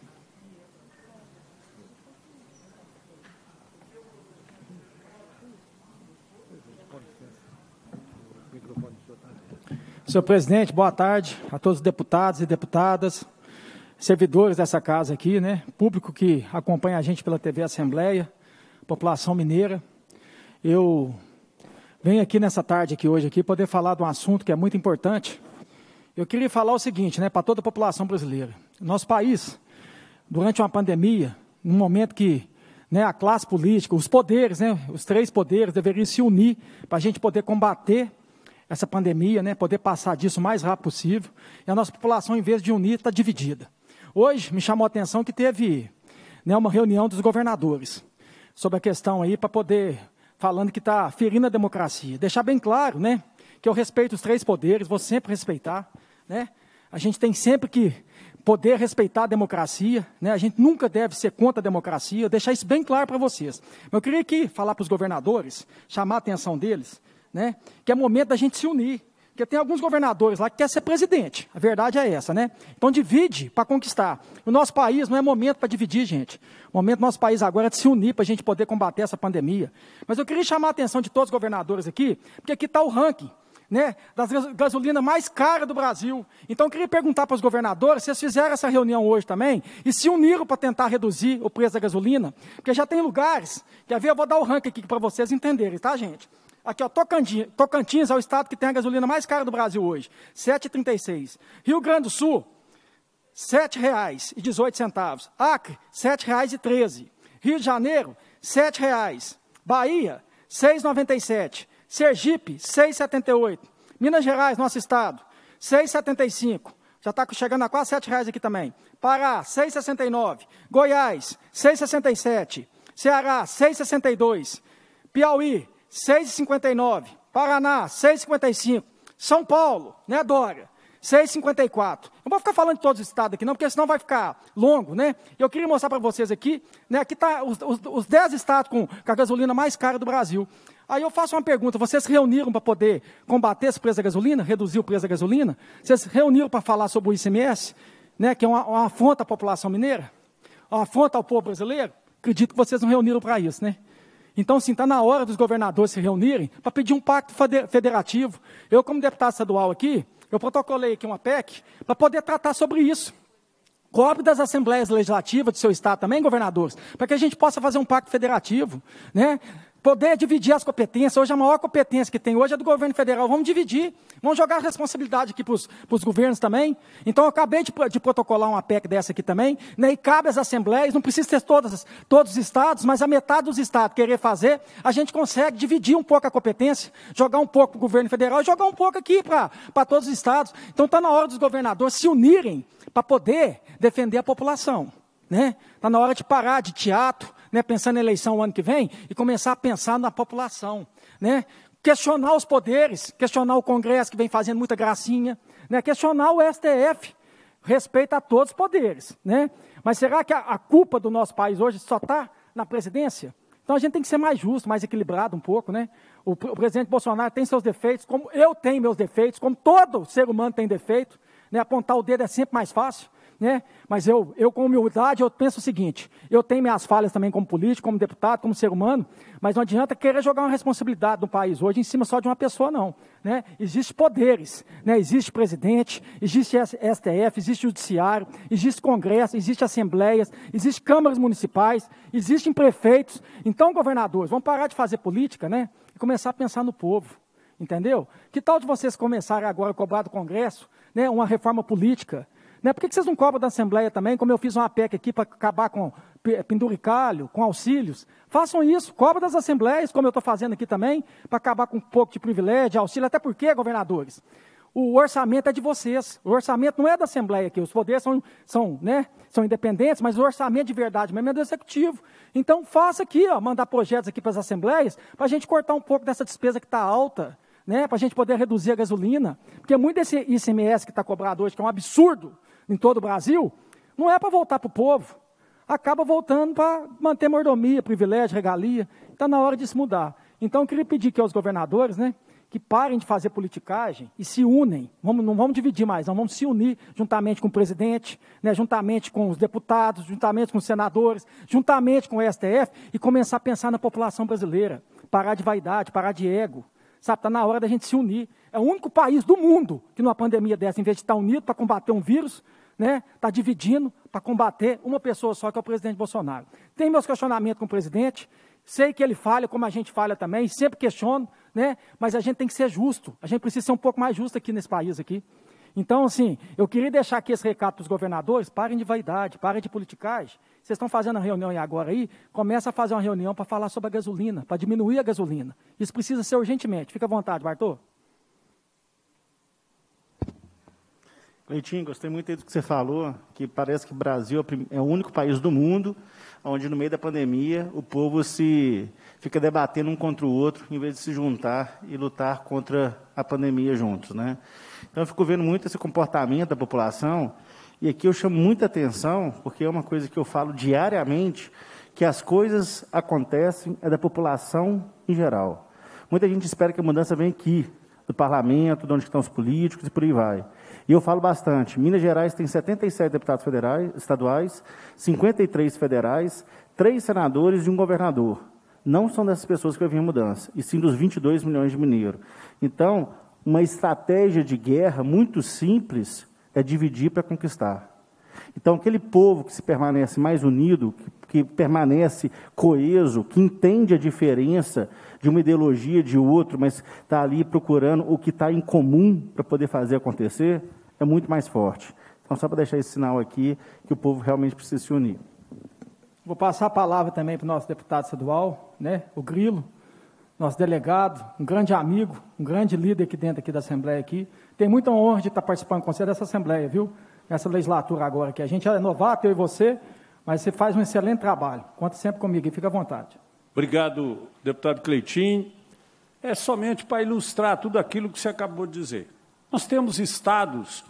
G: Senhor presidente, boa tarde a todos os deputados e deputadas, servidores dessa casa aqui, né? Público que acompanha a gente pela TV Assembleia, população mineira. Eu venho aqui nessa tarde aqui hoje aqui poder falar de um assunto que é muito importante. Eu queria falar o seguinte, né, para toda a população brasileira. Nosso país, durante uma pandemia, num momento que, né, a classe política, os poderes, né, os 3 poderes deveriam se unir para a gente poder combater essa pandemia, né, poder passar disso o mais rápido possível. E a nossa população, em vez de unir, está dividida. Hoje me chamou a atenção que teve, né, uma reunião dos governadores sobre a questão aí, para poder, falando que está ferindo a democracia. Deixar bem claro, né, que eu respeito os 3 poderes, vou sempre respeitar, né? A gente tem sempre que poder respeitar a democracia, né? A gente nunca deve ser contra a democracia, deixar isso bem claro para vocês. Mas eu queria aqui falar para os governadores, chamar a atenção deles, né, que é momento da gente se unir, porque tem alguns governadores lá que querem ser presidente, a verdade é essa, né? Então divide para conquistar. O nosso país não é momento para dividir, gente. O momento do nosso país agora é de se unir para a gente poder combater essa pandemia. Mas eu queria chamar a atenção de todos os governadores aqui, porque aqui está o ranking, né, das gasolinas mais caras do Brasil. Então eu queria perguntar para os governadores se eles fizeram essa reunião hoje também e se uniram para tentar reduzir o preço da gasolina, porque já tem lugares, quer ver, eu vou dar o ranking aqui para vocês entenderem, tá, gente? Aqui, ó, Tocantins é o estado que tem a gasolina mais cara do Brasil hoje, R$ 7,36. Rio Grande do Sul, R$ 7,18. Acre, R$ 7,13. Rio de Janeiro, R$ 7,00. Bahia, R$ 6,97. Sergipe, R$ 6,78. Minas Gerais, nosso estado, R$ 6,75. Já está chegando a quase R$ 7,00 aqui também. Pará, R$ 6,69. Goiás, R$ 6,67. Ceará, R$ 6,62. Piauí, R$ 6,59. Paraná, R$ 6,55. São Paulo, né, Dória? R$ 6,54. Não vou ficar falando de todos os estados aqui, não, porque senão vai ficar longo, né? Eu queria mostrar para vocês aqui, né, aqui está os 10 estados com a gasolina mais cara do Brasil. Aí eu faço uma pergunta, vocês se reuniram para poder combater esse preço da gasolina, reduzir o preço da gasolina? Vocês se reuniram para falar sobre o ICMS, né, que é uma afronta à população mineira? Uma afronta ao povo brasileiro? Acredito que vocês não reuniram para isso, né? Então, sim, está na hora dos governadores se reunirem para pedir um pacto federativo. Eu, como deputado estadual aqui, eu protocolei aqui uma PEC para poder tratar sobre isso. Cobre das assembleias legislativas do seu estado também, governadores, para que a gente possa fazer um pacto federativo, né? Poder dividir as competências. Hoje a maior competência que tem hoje é do governo federal. Vamos dividir, vamos jogar a responsabilidade aqui para os governos também. Então eu acabei de protocolar uma PEC dessa aqui também, né? E cabe às assembleias, não precisa ter todos os estados, mas a metade dos estados querer fazer, a gente consegue dividir um pouco a competência, jogar um pouco para o governo federal e jogar um pouco aqui para todos os estados. Então está na hora dos governadores se unirem para poder defender a população, né? Está na hora de parar de teatro, né, pensando em eleição o ano que vem, e começar a pensar na população, né? Questionar os poderes, questionar o Congresso, que vem fazendo muita gracinha, né? Questionar o STF, respeito a todos os poderes, né? Mas será que a culpa do nosso país hoje só está na presidência? Então a gente tem que ser mais justo, mais equilibrado um pouco, né? O presidente Bolsonaro tem seus defeitos, como eu tenho meus defeitos, como todo ser humano tem defeito, né? Apontar o dedo é sempre mais fácil, né? Mas eu com humildade, eu penso o seguinte, eu tenho minhas falhas também como político, como deputado, como ser humano, mas não adianta querer jogar uma responsabilidade no país hoje em cima só de uma pessoa, não, né? Existem poderes, né? Existe presidente, existe STF, existe judiciário, existe Congresso, existe assembleias, existe câmaras municipais, existem prefeitos. Então, governadores, vamos parar de fazer política, né? E começar a pensar no povo, entendeu? Que tal de vocês começarem agora a cobrar do Congresso, né, uma reforma política? Né? Por que vocês não cobram da Assembleia também, como eu fiz uma PEC aqui para acabar com penduricalho, com auxílios? Façam isso, cobra das assembleias, como eu estou fazendo aqui também, para acabar com um pouco de privilégio, auxílio, até porque, governadores, O orçamento é de vocês. O orçamento não é da Assembleia aqui. Os poderes são independentes, mas o orçamento de verdade mesmo é do Executivo. Então, faça aqui, mandar projetos aqui para as Assembleias, para a gente cortar um pouco dessa despesa que está alta, né, para a gente poder reduzir a gasolina. Porque muito desse ICMS que está cobrado hoje, que é um absurdo em todo o Brasil, não é para voltar para o povo. Acaba voltando para manter mordomia, privilégio, regalia. Está na hora de se mudar. Então, eu queria pedir aqui aos governadores, né, que parem de fazer politicagem e se unem. Não vamos dividir mais, não, vamos se unir juntamente com o presidente, né, juntamente com os deputados, juntamente com os senadores, juntamente com o STF e começar a pensar na população brasileira. Parar de vaidade, parar de ego. Sabe, está na hora da gente se unir. É o único país do mundo que numa pandemia dessa, em vez de estar unido para combater um vírus, né, está dividindo para combater uma pessoa só, que é o presidente Bolsonaro. Tem meus questionamentos com o presidente, sei que ele falha, como a gente falha também, sempre questiono, né, mas a gente tem que ser justo, a gente precisa ser um pouco mais justo aqui nesse país aqui. Então, assim, eu queria deixar aqui esse recado para os governadores: parem de vaidade, parem de politicagem. Vocês estão fazendo a reunião agora aí, começa a fazer uma reunião para falar sobre a gasolina, para diminuir a gasolina. Isso precisa ser urgentemente. Fica à vontade, Bartô.
H: Cleitinho, gostei muito do que você falou, que parece que o Brasil é o único país do mundo onde, no meio da pandemia, o povo fica debatendo um contra o outro, em vez de se juntar e lutar contra a pandemia juntos, né? Então, eu fico vendo muito esse comportamento da população, e aqui eu chamo muita atenção, porque é uma coisa que eu falo diariamente, que as coisas acontecem da população em geral. Muita gente espera que a mudança venha aqui, do parlamento, de onde estão os políticos e por aí vai. E eu falo bastante. Minas Gerais tem 77 deputados estaduais, 53 federais, 3 senadores e 1 governador. Não são dessas pessoas que vai vir a mudança, e sim dos 22 milhões de mineiros. Então, uma estratégia de guerra muito simples é dividir para conquistar. Então, aquele povo que se permanece mais unido, que permanece coeso, que entende a diferença de uma ideologia de outro, mas está ali procurando o que está em comum para poder fazer acontecer, é muito mais forte. Então, só para deixar esse sinal aqui, que o povo realmente precisa se unir.
G: Vou passar a palavra também para o nosso deputado estadual, né, o Grilo, nosso delegado, um grande amigo, um grande líder aqui dentro da Assembleia aqui. Tem muita honra de estar participando com você dessa Assembleia, viu? Essa legislatura agora, que a gente é novato, eu e você, mas você faz um excelente trabalho. Conta sempre comigo e fica à vontade.
E: Obrigado, deputado Cleitinho. É somente para ilustrar tudo aquilo que você acabou de dizer. Nós temos estados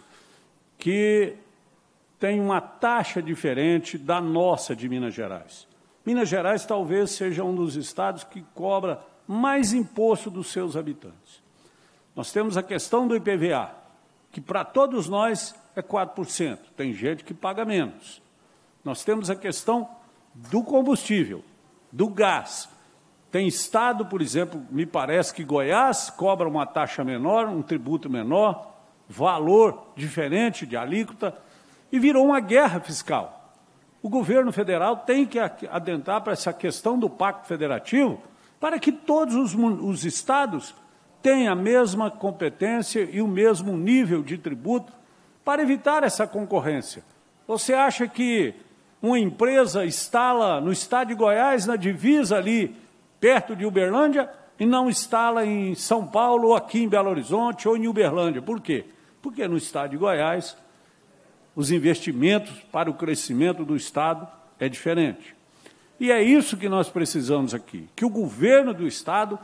E: que têm uma taxa diferente da nossa de Minas Gerais. Minas Gerais talvez seja um dos estados que cobra mais imposto dos seus habitantes. Nós temos a questão do IPVA, que para todos nós é 4%. Tem gente que paga menos. Nós temos a questão do combustível, do gás. Tem estado, por exemplo, me parece que Goiás cobra uma taxa menor, um tributo menor, valor diferente de alíquota, e virou uma guerra fiscal. O governo federal tem que adentrar para essa questão do pacto federativo, para que todos os estados tenham a mesma competência e o mesmo nível de tributo, para evitar essa concorrência. Você acha que uma empresa instala no estado de Goiás, na divisa ali, perto de Uberlândia, e não instala em São Paulo, ou aqui em Belo Horizonte, ou em Uberlândia? Por quê? Porque no estado de Goiás, os investimentos para o crescimento do estado é diferente. E é isso que nós precisamos aqui, que o governo do estado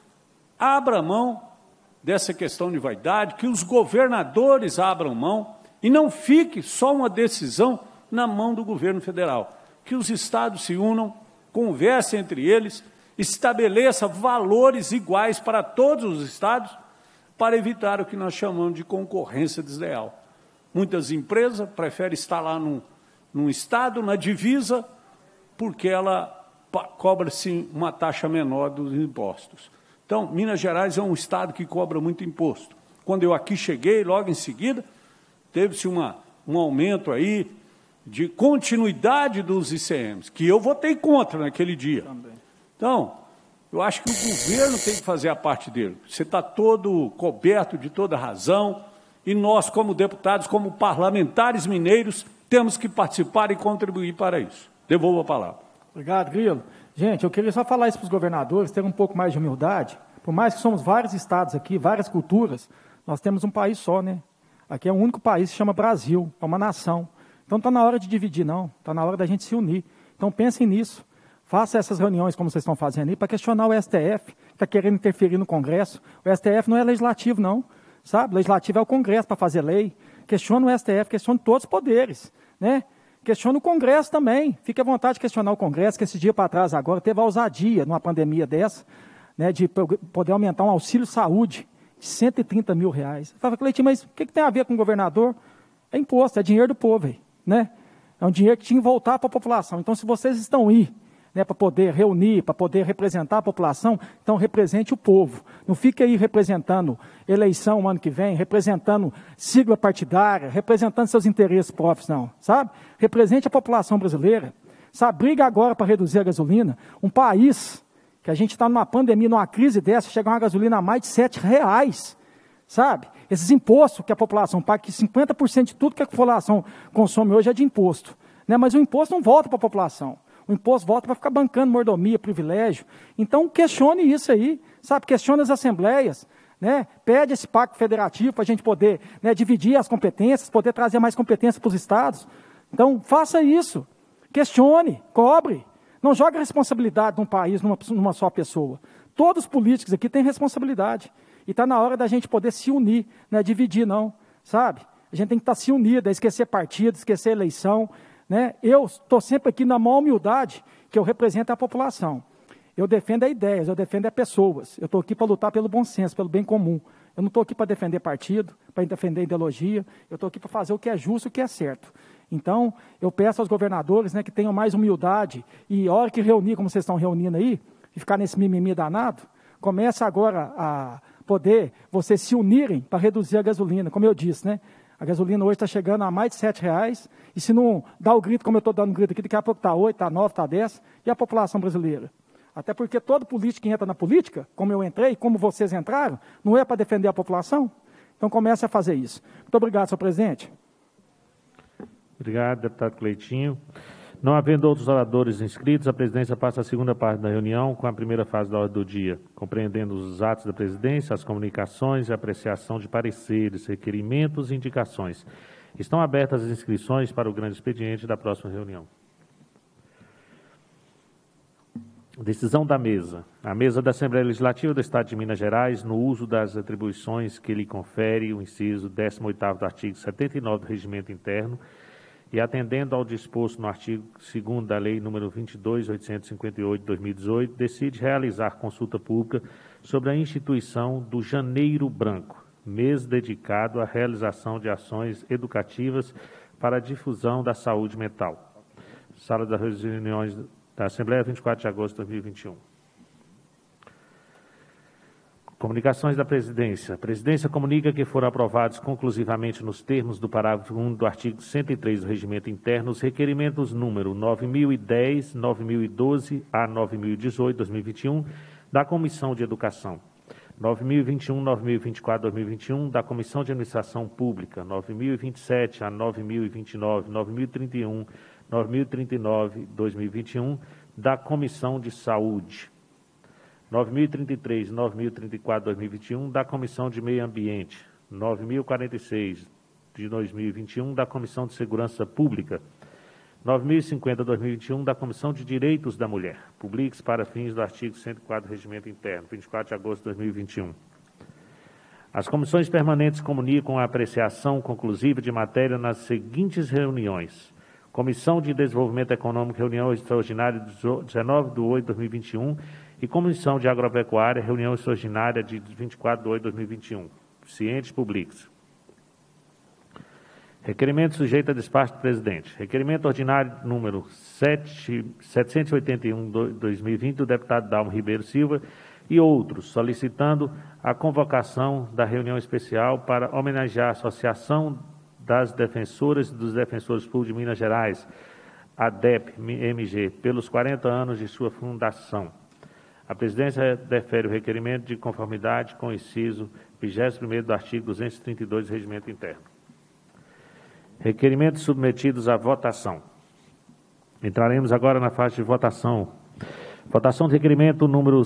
E: abra mão dessa questão de vaidade, que os governadores abram mão e não fique só uma decisão na mão do governo federal. Que os estados se unam, conversem entre eles, estabeleçam valores iguais para todos os estados para evitar o que nós chamamos de concorrência desleal. Muitas empresas preferem estar lá num estado, na divisa, porque ela cobra-se uma taxa menor dos impostos. Então, Minas Gerais é um estado que cobra muito imposto. Quando eu aqui cheguei, logo em seguida, teve-se um aumento aí de continuidade dos ICMs, que eu votei contra naquele dia. Também. Então, eu acho que o governo tem que fazer a parte dele. Você está todo coberto de toda razão, e nós, como deputados, como parlamentares mineiros, temos que participar e contribuir para isso. Devolvo a palavra.
G: Obrigado, Grilo. Gente, eu queria só falar isso para os governadores, ter um pouco mais de humildade. Por mais que somos vários estados aqui, várias culturas, Nós temos um país só, né? Aqui é o único país que se chama Brasil, é uma nação. Então está na hora de dividir, não. Está na hora da gente se unir. Então pensem nisso. Faça essas reuniões como vocês estão fazendo aí para questionar o STF, que está querendo interferir no Congresso. O STF não é legislativo, não. Sabe? O legislativo é o Congresso para fazer lei. Questiona o STF, questiona todos os poderes, né? Questiona o Congresso também. Fique à vontade de questionar o Congresso, que esse dia para trás agora teve a ousadia, numa pandemia dessa, né, de poder aumentar um auxílio saúde de R$130 mil. Eu falava, Cleitinho, mas o que tem a ver com o governador? É imposto, é dinheiro do povo, né? É um dinheiro que tinha que voltar para a população. Então, se vocês estão aí, né, para poder reunir, para poder representar a população, então represente o povo. Não fique aí representando eleição o ano que vem, representando sigla partidária, representando seus interesses próprios, não, sabe? Represente a população brasileira. Sabe, briga agora para reduzir a gasolina. Um país que a gente está numa pandemia, numa crise dessa, chega uma gasolina a mais de R$7, sabe? Esses impostos que a população paga, que 50% de tudo que a população consome hoje é de imposto, né? Mas o imposto não volta para a população. O imposto volta para ficar bancando mordomia, privilégio. Então, questione isso aí, sabe? Questione as assembleias, né? Pede esse pacto federativo para a gente poder, né, dividir as competências, poder trazer mais competências para os estados. Então, faça isso. Questione, cobre. Não jogue a responsabilidade de um país numa só pessoa. Todos os políticos aqui têm responsabilidade. E está na hora da gente poder se unir, não é dividir, não, sabe? A gente tem que estar se unido, é esquecer partido, esquecer eleição, né? Eu estou sempre aqui na maior humildade, que eu represento a população. Eu defendo ideias, eu defendo pessoas. Eu estou aqui para lutar pelo bom senso, pelo bem comum. Eu não estou aqui para defender partido, para defender ideologia. Eu estou aqui para fazer o que é justo e o que é certo. Então, eu peço aos governadores, né, que tenham mais humildade e a hora que reunir, como vocês estão reunindo aí, e ficar nesse mimimi danado, começa agora a poder vocês se unirem para reduzir a gasolina, como eu disse, né? A gasolina hoje está chegando a mais de R$7, e se não dá o grito, como eu estou dando o grito aqui, daqui a pouco está 8, está 9, está 10, e a população brasileira? Até porque todo político que entra na política, como eu entrei, como vocês entraram, não é para defender a população? Então comece a fazer isso. Muito obrigado, senhor presidente.
B: Obrigado, deputado Cleitinho. Não havendo outros oradores inscritos, a presidência passa a segunda parte da reunião com a primeira fase da ordem do dia, compreendendo os atos da presidência, as comunicações e a apreciação de pareceres, requerimentos e indicações. Estão abertas as inscrições para o grande expediente da próxima reunião. Decisão da mesa. A mesa da Assembleia Legislativa do Estado de Minas Gerais, no uso das atribuições que lhe confere o inciso 18º do artigo 79 do Regimento Interno, e atendendo ao disposto no artigo 2º da Lei nº 22.858 de 2018, decide realizar consulta pública sobre a instituição do Janeiro Branco, mês dedicado à realização de ações educativas para a difusão da saúde mental. Sala das reuniões da Assembleia, 24 de agosto de 2021. Comunicações da Presidência. A Presidência comunica que foram aprovados conclusivamente nos termos do parágrafo 1 do artigo 103 do Regimento Interno os requerimentos número 9.010, 9.012 a 9.018, 2021, da Comissão de Educação, 9.021, 9.024, 2021, da Comissão de Administração Pública, 9.027 a 9.029, 9.031, 9.039, 2021, da Comissão de Saúde, 9.033, 9.034, 2021, da Comissão de Meio Ambiente, 9.046, de 2021, da Comissão de Segurança Pública, 9.050, 2021, da Comissão de Direitos da Mulher, publiques para fins do artigo 104 do Regimento Interno, 24 de agosto de 2021. As comissões permanentes comunicam a apreciação conclusiva de matéria nas seguintes reuniões. Comissão de Desenvolvimento Econômico, reunião extraordinária de 19 de 8 de 2021, e Comissão de Agropecuária, reunião extraordinária de 24 de 8 de 2021. Cientes públicos. Requerimento sujeito a despacho do presidente. Requerimento ordinário número 781 de 2020 do deputado Dalmo Ribeiro Silva e outros, solicitando a convocação da reunião especial para homenagear a Associação das Defensoras e dos Defensores Públicos de Minas Gerais, ADEP-MG, pelos 40 anos de sua fundação. A presidência defere o requerimento de conformidade com o inciso 21º do artigo 232 do Regimento Interno. Requerimentos submetidos à votação. Entraremos agora na fase de votação. Votação do requerimento número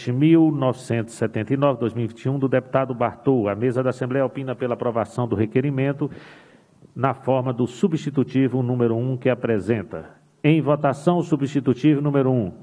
B: 7.979/2021 do deputado Bartô. A mesa da Assembleia opina pela aprovação do requerimento na forma do substitutivo número 1 que apresenta. Em votação, o substitutivo número 1.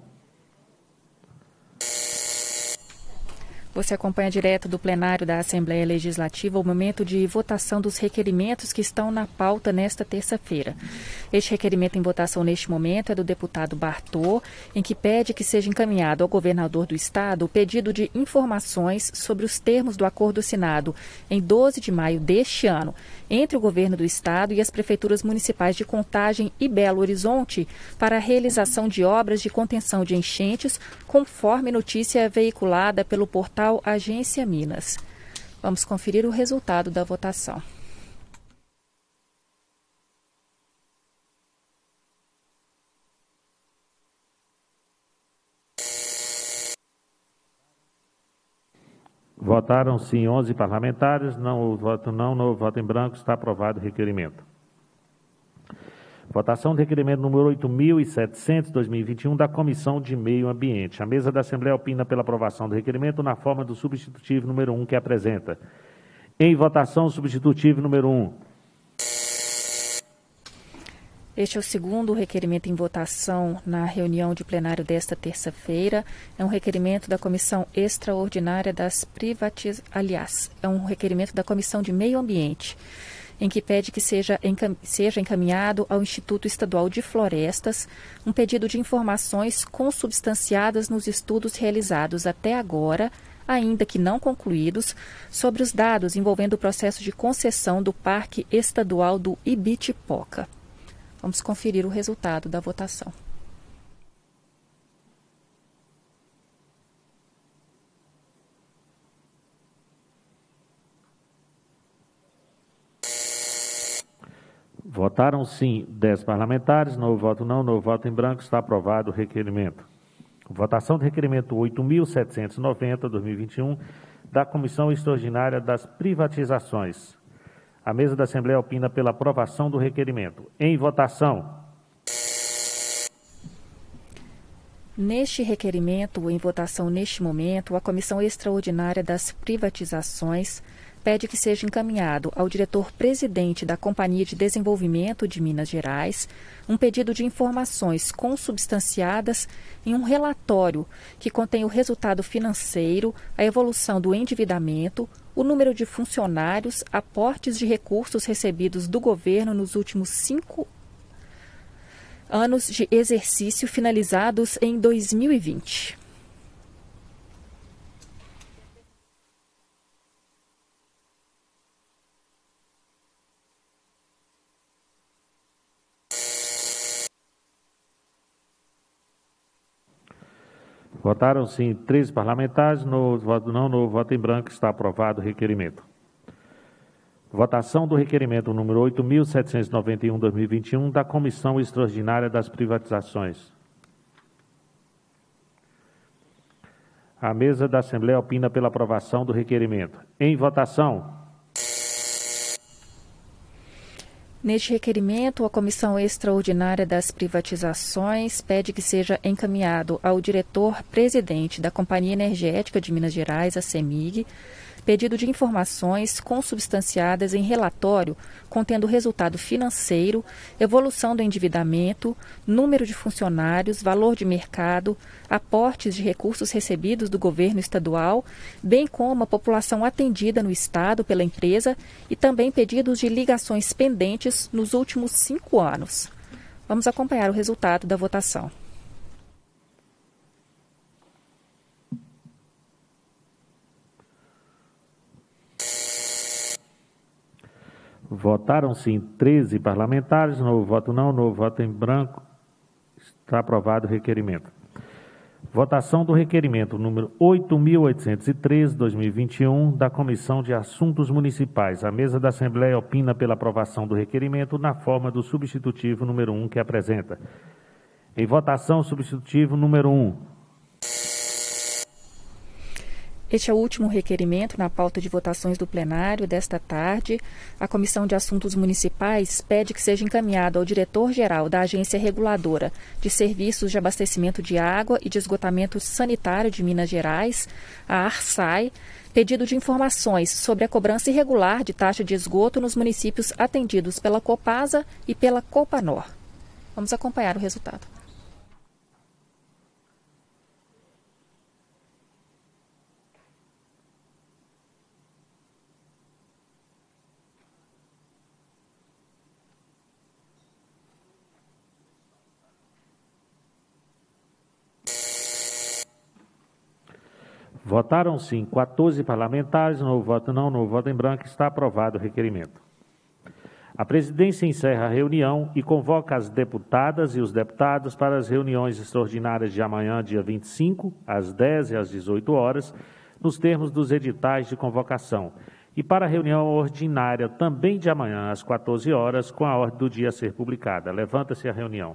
C: Você acompanha direto do plenário da Assembleia Legislativa o momento de votação dos requerimentos que estão na pauta nesta terça-feira. Este requerimento em votação neste momento é do deputado Bartô, em que pede que seja encaminhado ao governador do Estado o pedido de informações sobre os termos do acordo assinado em 12 de maio deste ano entre o governo do Estado e as prefeituras municipais de Contagem e Belo Horizonte para a realização de obras de contenção de enchentes, conforme notícia veiculada pelo portal Agência Minas. Vamos conferir o resultado da votação.
B: Votaram sim 11 parlamentares, não houve voto não houve voto em branco, está aprovado o requerimento. Votação do requerimento número 8.700/2021 da Comissão de Meio Ambiente. A mesa da Assembleia opina pela aprovação do requerimento na forma do substitutivo número 1 que apresenta. Em votação, o substitutivo número 1.
C: Este é o segundo requerimento em votação na reunião de plenário desta terça-feira. É um requerimento da Comissão Extraordinária das é um requerimento da Comissão de Meio Ambiente, em que pede que seja encaminhado ao Instituto Estadual de Florestas um pedido de informações consubstanciadas nos estudos realizados até agora, ainda que não concluídos, sobre os dados envolvendo o processo de concessão do Parque Estadual do Ibitipoca. Vamos conferir o resultado da votação.
B: Votaram sim 10 parlamentares, não houve voto não houve voto em branco, está aprovado o requerimento. Votação do requerimento 8.790/2021 da Comissão Extraordinária das Privatizações. A mesa da Assembleia opina pela aprovação do requerimento. Em votação.
C: Neste requerimento, em votação neste momento, a Comissão Extraordinária das Privatizações pede que seja encaminhado ao diretor-presidente da Companhia de Desenvolvimento de Minas Gerais um pedido de informações consubstanciadas em um relatório que contém o resultado financeiro, a evolução do endividamento, o número de funcionários, aportes de recursos recebidos do governo nos últimos 5 anos de exercício finalizados em 2020.
B: Votaram sim 13 parlamentares, não houve voto não houve voto em branco, está aprovado o requerimento. Votação do requerimento número 8.791/2021 da Comissão Extraordinária das Privatizações. A mesa da Assembleia opina pela aprovação do requerimento. Em votação.
C: Neste requerimento, a Comissão Extraordinária das Privatizações pede que seja encaminhado ao diretor-presidente da Companhia Energética de Minas Gerais, a CEMIG, pedido de informações consubstanciadas em relatório contendo resultado financeiro, evolução do endividamento, número de funcionários, valor de mercado, aportes de recursos recebidos do governo estadual, bem como a população atendida no estado pela empresa e também pedidos de ligações pendentes nos últimos 5 anos. Vamos acompanhar o resultado da votação.
B: Votaram sim 13 parlamentares, não houve voto não houve voto em branco, está aprovado o requerimento. Votação do requerimento número 8.813/2021 da Comissão de Assuntos Municipais. A mesa da Assembleia opina pela aprovação do requerimento na forma do substitutivo número 1 que apresenta. Em votação, substitutivo número 1.
C: Este é o último requerimento na pauta de votações do plenário desta tarde. A Comissão de Assuntos Municipais pede que seja encaminhado ao diretor-geral da Agência Reguladora de Serviços de Abastecimento de Água e de Esgotamento Sanitário de Minas Gerais, a ARSAI, pedido de informações sobre a cobrança irregular de taxa de esgoto nos municípios atendidos pela Copasa e pela Copanor. Vamos acompanhar o resultado.
B: Votaram sim 14 parlamentares, no voto não, no voto em branco, está aprovado o requerimento. A presidência encerra a reunião e convoca as deputadas e os deputados para as reuniões extraordinárias de amanhã, dia 25, às 10 e às 18 horas, nos termos dos editais de convocação, e para a reunião ordinária também de amanhã, às 14 horas, com a ordem do dia a ser publicada. Levanta-se a reunião.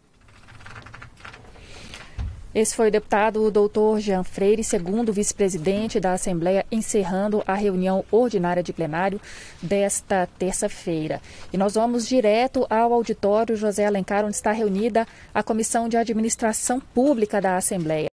C: Esse foi o deputado Dr. Jean Freire, segundo vice-presidente da Assembleia, encerrando a reunião ordinária de plenário desta terça-feira. E nós vamos direto ao auditório José Alencar, onde está reunida a Comissão de Administração Pública da Assembleia.